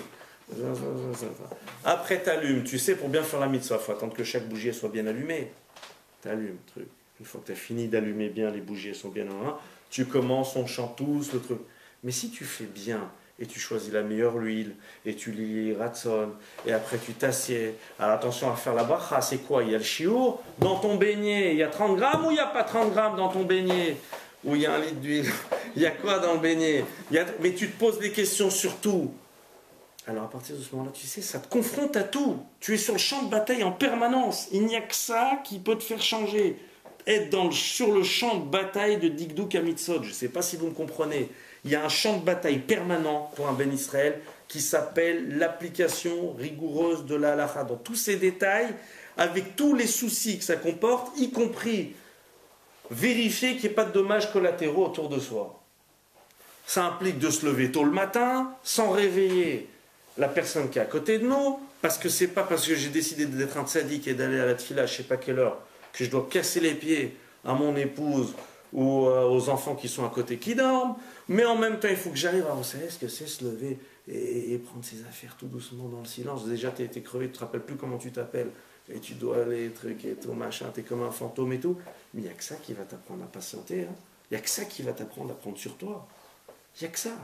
Après, tu allumes. Tu sais, pour bien faire la mitzvah, il faut attendre que chaque bougie soit bien allumée. Tu allumes, truc. Une fois que tu as fini d'allumer bien, les bougies sont bien en un. Tu commences, on chante tous, le truc. Mais si tu fais bien, et tu choisis la meilleure huile, et tu lis Ratson, et après tu t'assieds. Alors attention à faire la bracha, c'est quoi? Il y a le chiour, dans ton beignet, il y a trente grammes ou il n'y a pas trente grammes dans ton beignet? Ou il y a un litre d'huile? Il y a quoi dans le beignet? Il y a... Mais tu te poses des questions sur tout. Alors à partir de ce moment-là, tu sais, ça te confronte à tout. Tu es sur le champ de bataille en permanence. Il n'y a que ça qui peut te faire changer. Être dans le, sur le champ de bataille de Dikdouk Amitzot. Je ne sais pas si vous me comprenez. Il y a un champ de bataille permanent pour un Ben Israël qui s'appelle l'application rigoureuse de la halakha. Dans tous ces détails, avec tous les soucis que ça comporte, y compris vérifier qu'il n'y ait pas de dommages collatéraux autour de soi. Ça implique de se lever tôt le matin, sans réveiller la personne qui est à côté de nous, parce que c'est pas parce que j'ai décidé d'être un tzaddik et d'aller à la tfila, je sais pas quelle heure, que je dois casser les pieds à mon épouse ou euh, aux enfants qui sont à côté qui dorment, mais en même temps il faut que j'arrive à, vous savez ce que c'est, se lever et, et prendre ses affaires tout doucement dans le silence. Déjà tu as été crevé, tu te rappelles plus comment tu t'appelles, et tu dois aller, truc et tout, machin, tu es comme un fantôme et tout, mais il n'y a que ça qui va t'apprendre à patienter, hein. Il n'y a que ça qui va t'apprendre à prendre sur toi, il n'y a que ça.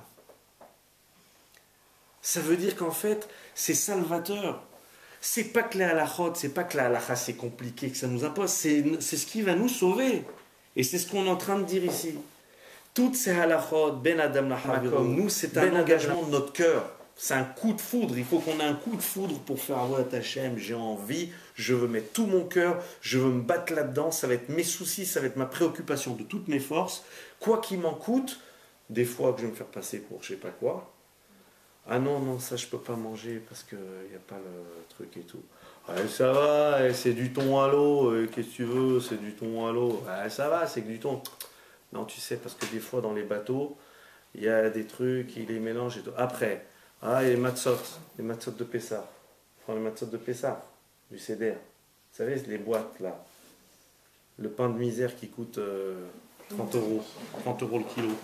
Ça veut dire qu'en fait, c'est salvateur. C'est pas que la halachot, c'est pas que la halacha c'est compliqué, que ça nous impose, c'est, c'est ce qui va nous sauver. Et c'est ce qu'on est en train de dire ici. Toutes ces halachot, ben adam la comme nous, c'est un ben engagement de notre cœur. C'est un coup de foudre. Il faut qu'on ait un coup de foudre pour faire Avodat Hashem. J'ai envie, je veux mettre tout mon cœur, je veux me battre là-dedans. Ça va être mes soucis, ça va être ma préoccupation de toutes mes forces. Quoi qu'il m'en coûte, des fois que je vais me faire passer pour je sais pas quoi. Ah non, non, ça je peux pas manger parce qu'il n'y a pas le truc et tout. Ouais, ça va, c'est du thon à l'eau, qu'est-ce que tu veux, c'est du thon à l'eau. Ouais, ça va, c'est que du thon. Non, tu sais, parce que des fois dans les bateaux, il y a des trucs, ils les mélangent et tout. Après, ah, et les matzot, les matzot de Pessah. Enfin, les matzot de Pessah, du Seder. Vous savez, les boîtes là. Le pain de misère qui coûte euh, trente euros. trente euros le kilo.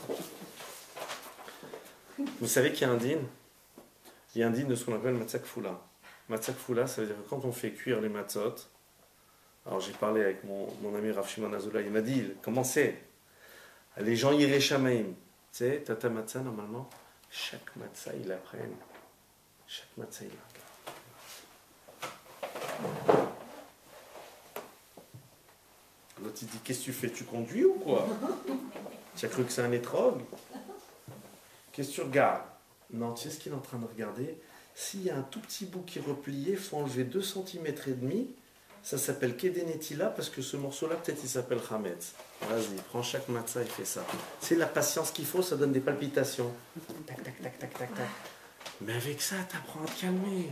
Vous savez qu'il y a un din? Il y a un din de ce qu'on appelle matzak foula. Matzak foula, ça veut dire que quand on fait cuire les matzot, alors j'ai parlé avec mon, mon ami Rav Shimon Azoulay, il m'a dit, comment c'est? Les gens yirei shamaim. Tu sais, tata matzah, normalement, chaque matzah, ils la prennent. Chaque matzah, ils la regardent. L'autre, il dit, qu'est-ce que tu fais? Tu conduis ou quoi? Tu as cru que c'est un étrog? Qu'est-ce que tu regardes? Non, tu sais ce qu'il est en train de regarder? S'il y a un tout petit bout qui est replié, il faut enlever deux centimètres et demi. Ça s'appelle Kedenetila parce que ce morceau-là, peut-être il s'appelle Hametz. Vas-y, prends chaque matzah et fais ça. C'est la patience qu'il faut, ça donne des palpitations. Tac, tac, tac, tac, tac, tac. Mais avec ça, t'apprends à te calmer.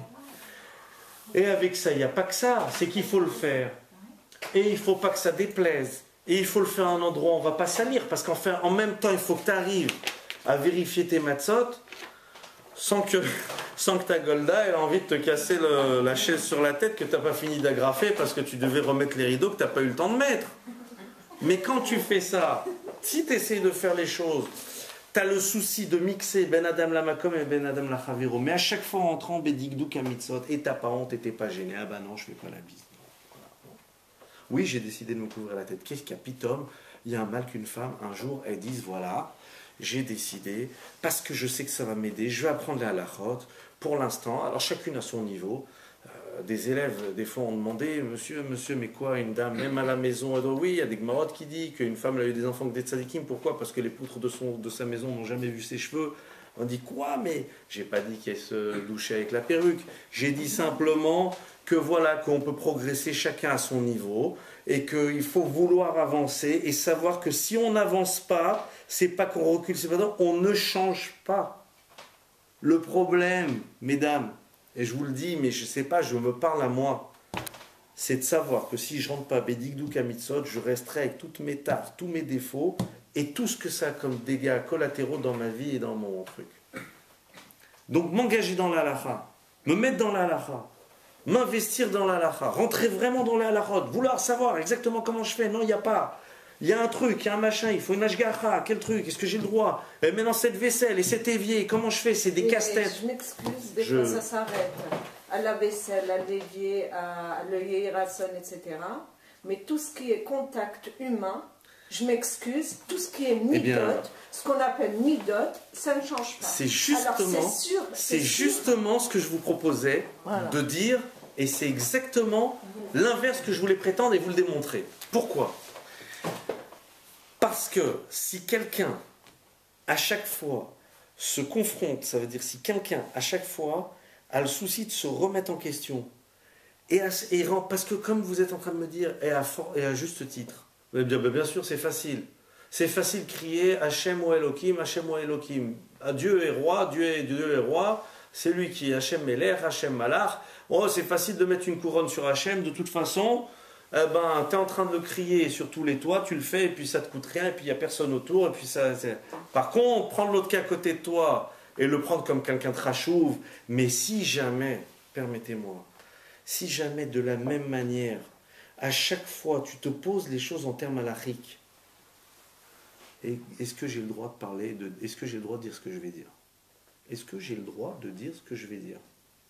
Et avec ça, il n'y a pas que ça, c'est qu'il faut le faire. Et il ne faut pas que ça déplaise. Et il faut le faire à un endroit où on ne va pas salir. Parce qu'en fait, en même temps, il faut que tu arrives à vérifier tes matzot sans que, sans que ta Golda ait envie de te casser le, la chaise sur la tête que tu n'as pas fini d'agrafer parce que tu devais remettre les rideaux que tu n'as pas eu le temps de mettre. Mais quand tu fais ça, si tu essayes de faire les choses, tu as le souci de mixer Ben Adam la Makom et Ben Adam la Chaviro. Mais à chaque fois en entrant, Bedigdouk à Mitzot, et t'as pas honte et t'es pas gêné. Ah bah non, je fais pas la bise. Voilà. Oui, j'ai décidé de me couvrir la tête. Qu'est-ce qu'il y a, Pitom? Il y a un mal qu'une femme, un jour, elle dise voilà. J'ai décidé, parce que je sais que ça va m'aider, je vais apprendre la halachot pour l'instant. Alors chacune à son niveau. Euh, des élèves, des fois, ont demandé monsieur, monsieur, mais quoi, une dame, même à la maison? Alors, oui, il y a des gmarottes qui disent qu'une femme elle a eu des enfants avec des tzadikim. Pourquoi? Parce que les poutres de, son, de sa maison n'ont jamais vu ses cheveux. On dit quoi? Mais j'ai pas dit qu'elle se douchait avec la perruque. J'ai dit simplement que voilà, qu'on peut progresser chacun à son niveau et qu'il faut vouloir avancer et savoir que si on n'avance pas, c'est pas qu'on recule, c'est pas non, on ne change pas. Le problème, mesdames, et je vous le dis, mais je sais pas, je me parle à moi, c'est de savoir que si je rentre pas Bedigdouk à Mitzot, je resterai avec toutes mes tares, tous mes défauts et tout ce que ça a comme dégâts collatéraux dans ma vie et dans mon truc. Donc m'engager dans la halakha, me mettre dans la halakha, m'investir dans la halakha, rentrer vraiment dans la halakha, vouloir savoir exactement comment je fais. Non, il n'y a pas. Il y a un truc, il y a un machin, il faut une ashgacha, quel truc, est-ce que j'ai le droit? Et maintenant cette vaisselle et cet évier, comment je fais? C'est des casse-têtes. Je m'excuse, des je... fois ça s'arrête à la vaisselle, à l'évier, à l'œillet, rasson, et cetera. Mais tout ce qui est contact humain, Je m'excuse, tout ce qui est midot, Eh bien, ce qu'on appelle midot, ça ne change pas. C'est justement, Alors, c'est sûr, c'est c'est justement ce que je vous proposais Voilà. de dire, et c'est exactement l'inverse que je voulais prétendre et vous le démontrer. Pourquoi? Parce que si quelqu'un, à chaque fois, se confronte, ça veut dire si quelqu'un, à chaque fois, a le souci de se remettre en question, et, à, et rend- parce que comme vous êtes en train de me dire, et à, for- et à juste titre, vous allez me dire, ben bien sûr, c'est facile. C'est facile de crier Hachem ou Elohim, Hachem ou Elohim. Ah, Dieu est roi, Dieu est, Dieu est roi, c'est lui qui est Hachem Melech, Hachem Malach. Oh, c'est facile de mettre une couronne sur Hachem, de toute façon, eh ben, tu es en train de le crier sur tous les toits, tu le fais, et puis ça te coûte rien, et puis il n'y a personne autour. Et puis ça, c'est- Par contre, prendre l'autre qui est à côté de toi et le prendre comme quelqu'un de rachouve, mais si jamais, permettez-moi, si jamais de la même manière, à chaque fois, tu te poses les choses en termes halachiques, et est-ce que j'ai le droit de parler de, est-ce que j'ai le droit de dire ce que je vais dire? Est-ce que j'ai le droit de dire ce que je vais dire?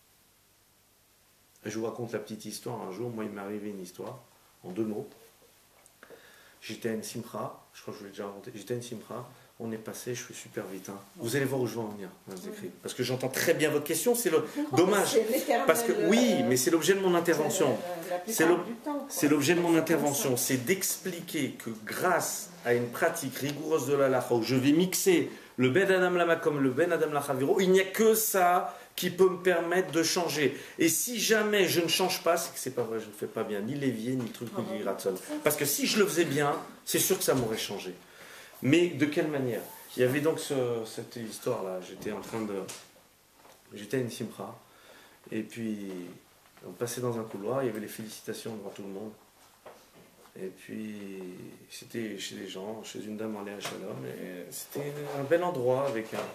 Je vous raconte la petite histoire. Un jour, moi, il m'est arrivé une histoire, en deux mots. J'étais à une simcha, je crois que je vous l'ai déjà raconté, j'étais à une simcha, on est passé, je fais super vite. Hein. Vous allez voir où je vais en venir, dans les écrits. Parce que j'entends très bien votre question, c'est le dommage. C'est l'éternel, Parce que oui, mais c'est l'objet de mon intervention. euh, la plupart C'est le- du temps, quoi. C'est l'objet de mon C'est intervention, comme ça. c'est d'expliquer que grâce à une pratique rigoureuse de la lacha, où je vais mixer le Ben Adam Lama comme le Ben Adam Lachaviro, il n'y a que ça qui peut me permettre de changer. Et si jamais je ne change pas, c'est que c'est pas vrai, je ne fais pas bien, ni l'évier, ni le truc, ni le ratson. Parce que si je le faisais bien, c'est sûr que ça m'aurait changé. Mais de quelle manière? Il y avait donc ce- cette histoire-là, j'étais en train de... J'étais à une simcha, et puis on passait dans un couloir, il y avait les félicitations devant tout le monde. Et puis, c'était chez des gens, chez une dame en Léa Shalom, et c'était un bel endroit avec un...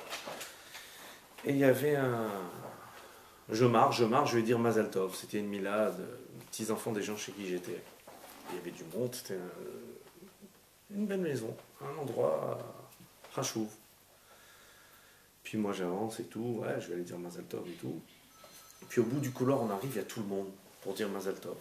Et il y avait un... Je marche, je marche, je vais dire Mazal Tov. C'était une milade, petits-enfants des gens chez qui j'étais. Il y avait du monde, c'était un- une belle maison, un endroit rachouv. Puis moi j'avance et tout, ouais, je vais aller dire Mazal Tov et tout. Et puis au bout du couloir, on arrive, il y a tout le monde pour dire Mazal Tov.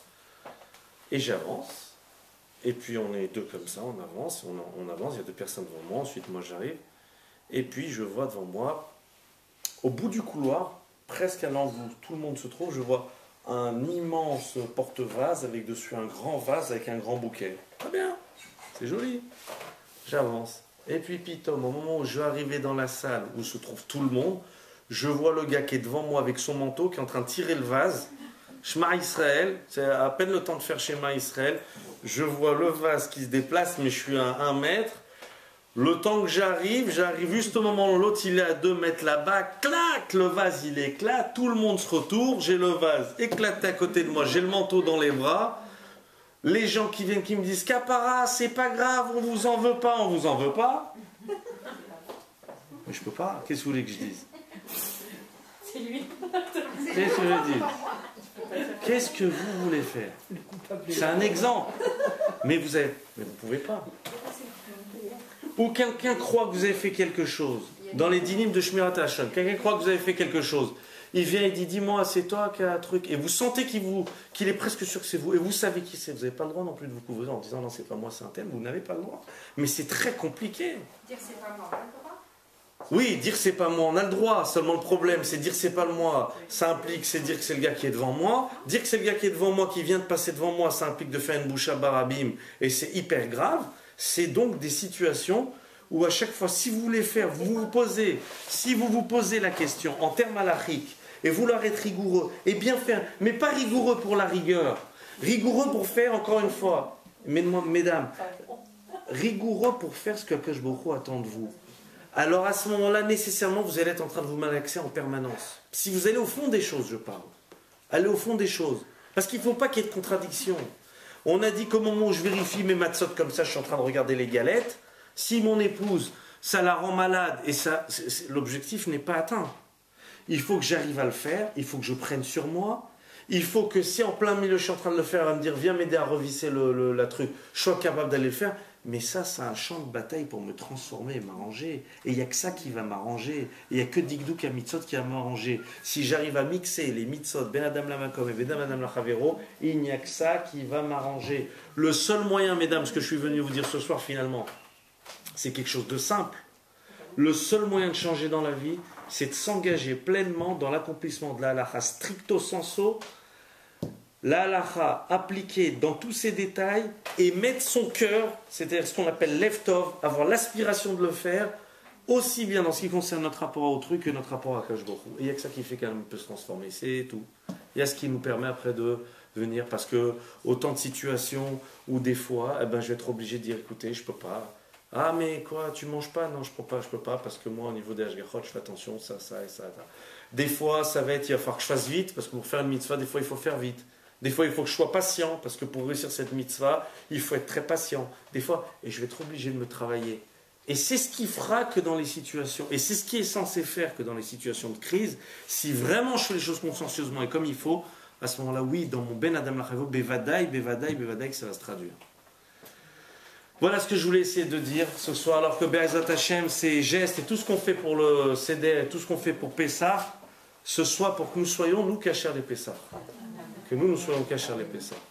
Et j'avance, et puis on est deux comme ça, on avance, on, on avance, il y a deux personnes devant moi, ensuite moi j'arrive, et puis je vois devant moi, au bout du couloir, presque à l'endroit où tout le monde se trouve, je vois un immense porte-vase avec dessus un grand vase avec un grand bouquet. Très bien, c'est joli. J'avance. Et puis Pitom, au moment où je vais arriver dans la salle où se trouve tout le monde, je vois le gars qui est devant moi avec son manteau, qui est en train de tirer le vase. Shema Israël, c'est à peine le temps de faire Shema Israël. Je vois le vase qui se déplace, mais je suis à un mètre. Le temps que j'arrive, j'arrive juste au moment où l'autre il est à deux mètres là-bas, clac, le vase il éclate, tout le monde se retourne, j'ai le vase éclaté à côté de moi, j'ai le manteau dans les bras. Les gens qui viennent qui me disent Capara, c'est pas grave, on vous en veut pas, on vous en veut pas. Mais je peux pas, qu'est-ce que vous voulez que je dise? C'est lui. Qu'est-ce que je dis? Qu'est-ce que vous voulez faire? C'est un exemple. Mais vous avez, mais vous pouvez pas. Ou quelqu'un croit que vous avez fait quelque chose. Dans les dynimes de Shmirat Hashem, quelqu'un croit que vous avez fait quelque chose. Il vient et dit, dis-moi, c'est toi qui as un truc. Et vous sentez qu'il vous, qu'il est presque sûr que c'est vous. Et vous savez qui c'est. Vous n'avez pas le droit non plus de vous couvrir en disant, non, c'est pas moi, c'est un tel. Vous n'avez pas le droit. Mais c'est très compliqué. Dire c'est pas moi, on a le droit. Oui, dire c'est pas moi, on a le droit. Seulement le problème, c'est dire c'est pas le moi. Ça implique, c'est dire que c'est le gars qui est devant moi. Dire que c'est le gars qui est devant moi, qui vient de passer devant moi, ça implique de faire une bouche à barabim. Et c'est hyper grave. C'est donc des situations où à chaque fois, si vous voulez faire, vous vous posez, si vous vous posez la question en termes halachiques, et vouloir être rigoureux, et bien faire, mais pas rigoureux pour la rigueur, rigoureux pour faire, encore une fois, mesdames, rigoureux pour faire ce que Akash Baruch Hu attend de vous. Alors à ce moment-là, nécessairement, vous allez être en train de vous malaxer en permanence. Si vous allez au fond des choses, je parle. Allez au fond des choses. Parce qu'il ne faut pas qu'il y ait de contradiction. On a dit qu'au moment où je vérifie mes matzot comme ça, je suis en train de regarder les galettes. Si mon épouse, ça la rend malade, et ça, l'objectif n'est pas atteint. Il faut que j'arrive à le faire, il faut que je prenne sur moi. Il faut que si en plein milieu je suis en train de le faire, elle va me dire viens m'aider à revisser le, le, la truc, je sois capable d'aller le faire. Mais ça, c'est un champ de bataille pour me transformer et m'arranger. Et il n'y a que ça qui va m'arranger. Il n'y a que Dikdouk à Mitzot qui va m'arranger. Si j'arrive à mixer les Mitzot, Ben Adam la Makom et Ben Adam la Chavero, il n'y a que ça qui va m'arranger. Le seul moyen, mesdames, ce que je suis venu vous dire ce soir finalement, c'est quelque chose de simple. Le seul moyen de changer dans la vie, c'est de s'engager pleinement dans l'accomplissement de la halakha stricto sensu, la halakha appliquée dans tous ses détails et mettre son cœur, c'est-à-dire ce qu'on appelle leftov, avoir l'aspiration de le faire, aussi bien dans ce qui concerne notre rapport à autrui que notre rapport à Akash Baruch Hu. Et il n'y a que ça qui fait qu'un homme peut se transformer, c'est tout. Il y a ce qui nous permet après de venir, parce que autant de situations où des fois, eh ben, je vais être obligé de dire, écoutez, je ne peux pas. Ah mais quoi, tu manges pas? Non, je peux pas, je peux pas, parce que moi au niveau des Hashgachot, je fais attention, ça, ça et ça, ça. Des fois, ça va être, il va falloir que je fasse vite, parce que pour faire une mitzvah, des fois il faut faire vite. Des fois, il faut que je sois patient, parce que pour réussir cette mitzvah, il faut être très patient. Des fois, et je vais être obligé de me travailler. Et c'est ce qui fera que dans les situations, et c'est ce qui est censé faire que dans les situations de crise, si vraiment je fais les choses consciencieusement et comme il faut, à ce moment-là, oui, dans mon Ben Adam Lachavo, Bevadaï, Bevadaï, Bevadaï, que ça va se traduire. Voilà ce que je voulais essayer de dire ce soir, alors que Be'ezrat Hashem, ces gestes et tout ce qu'on fait pour le Seder, tout ce qu'on fait pour Pessah, ce soit pour que nous soyons, nous, cachers les Pessah. Que nous, nous soyons cachers les Pessah.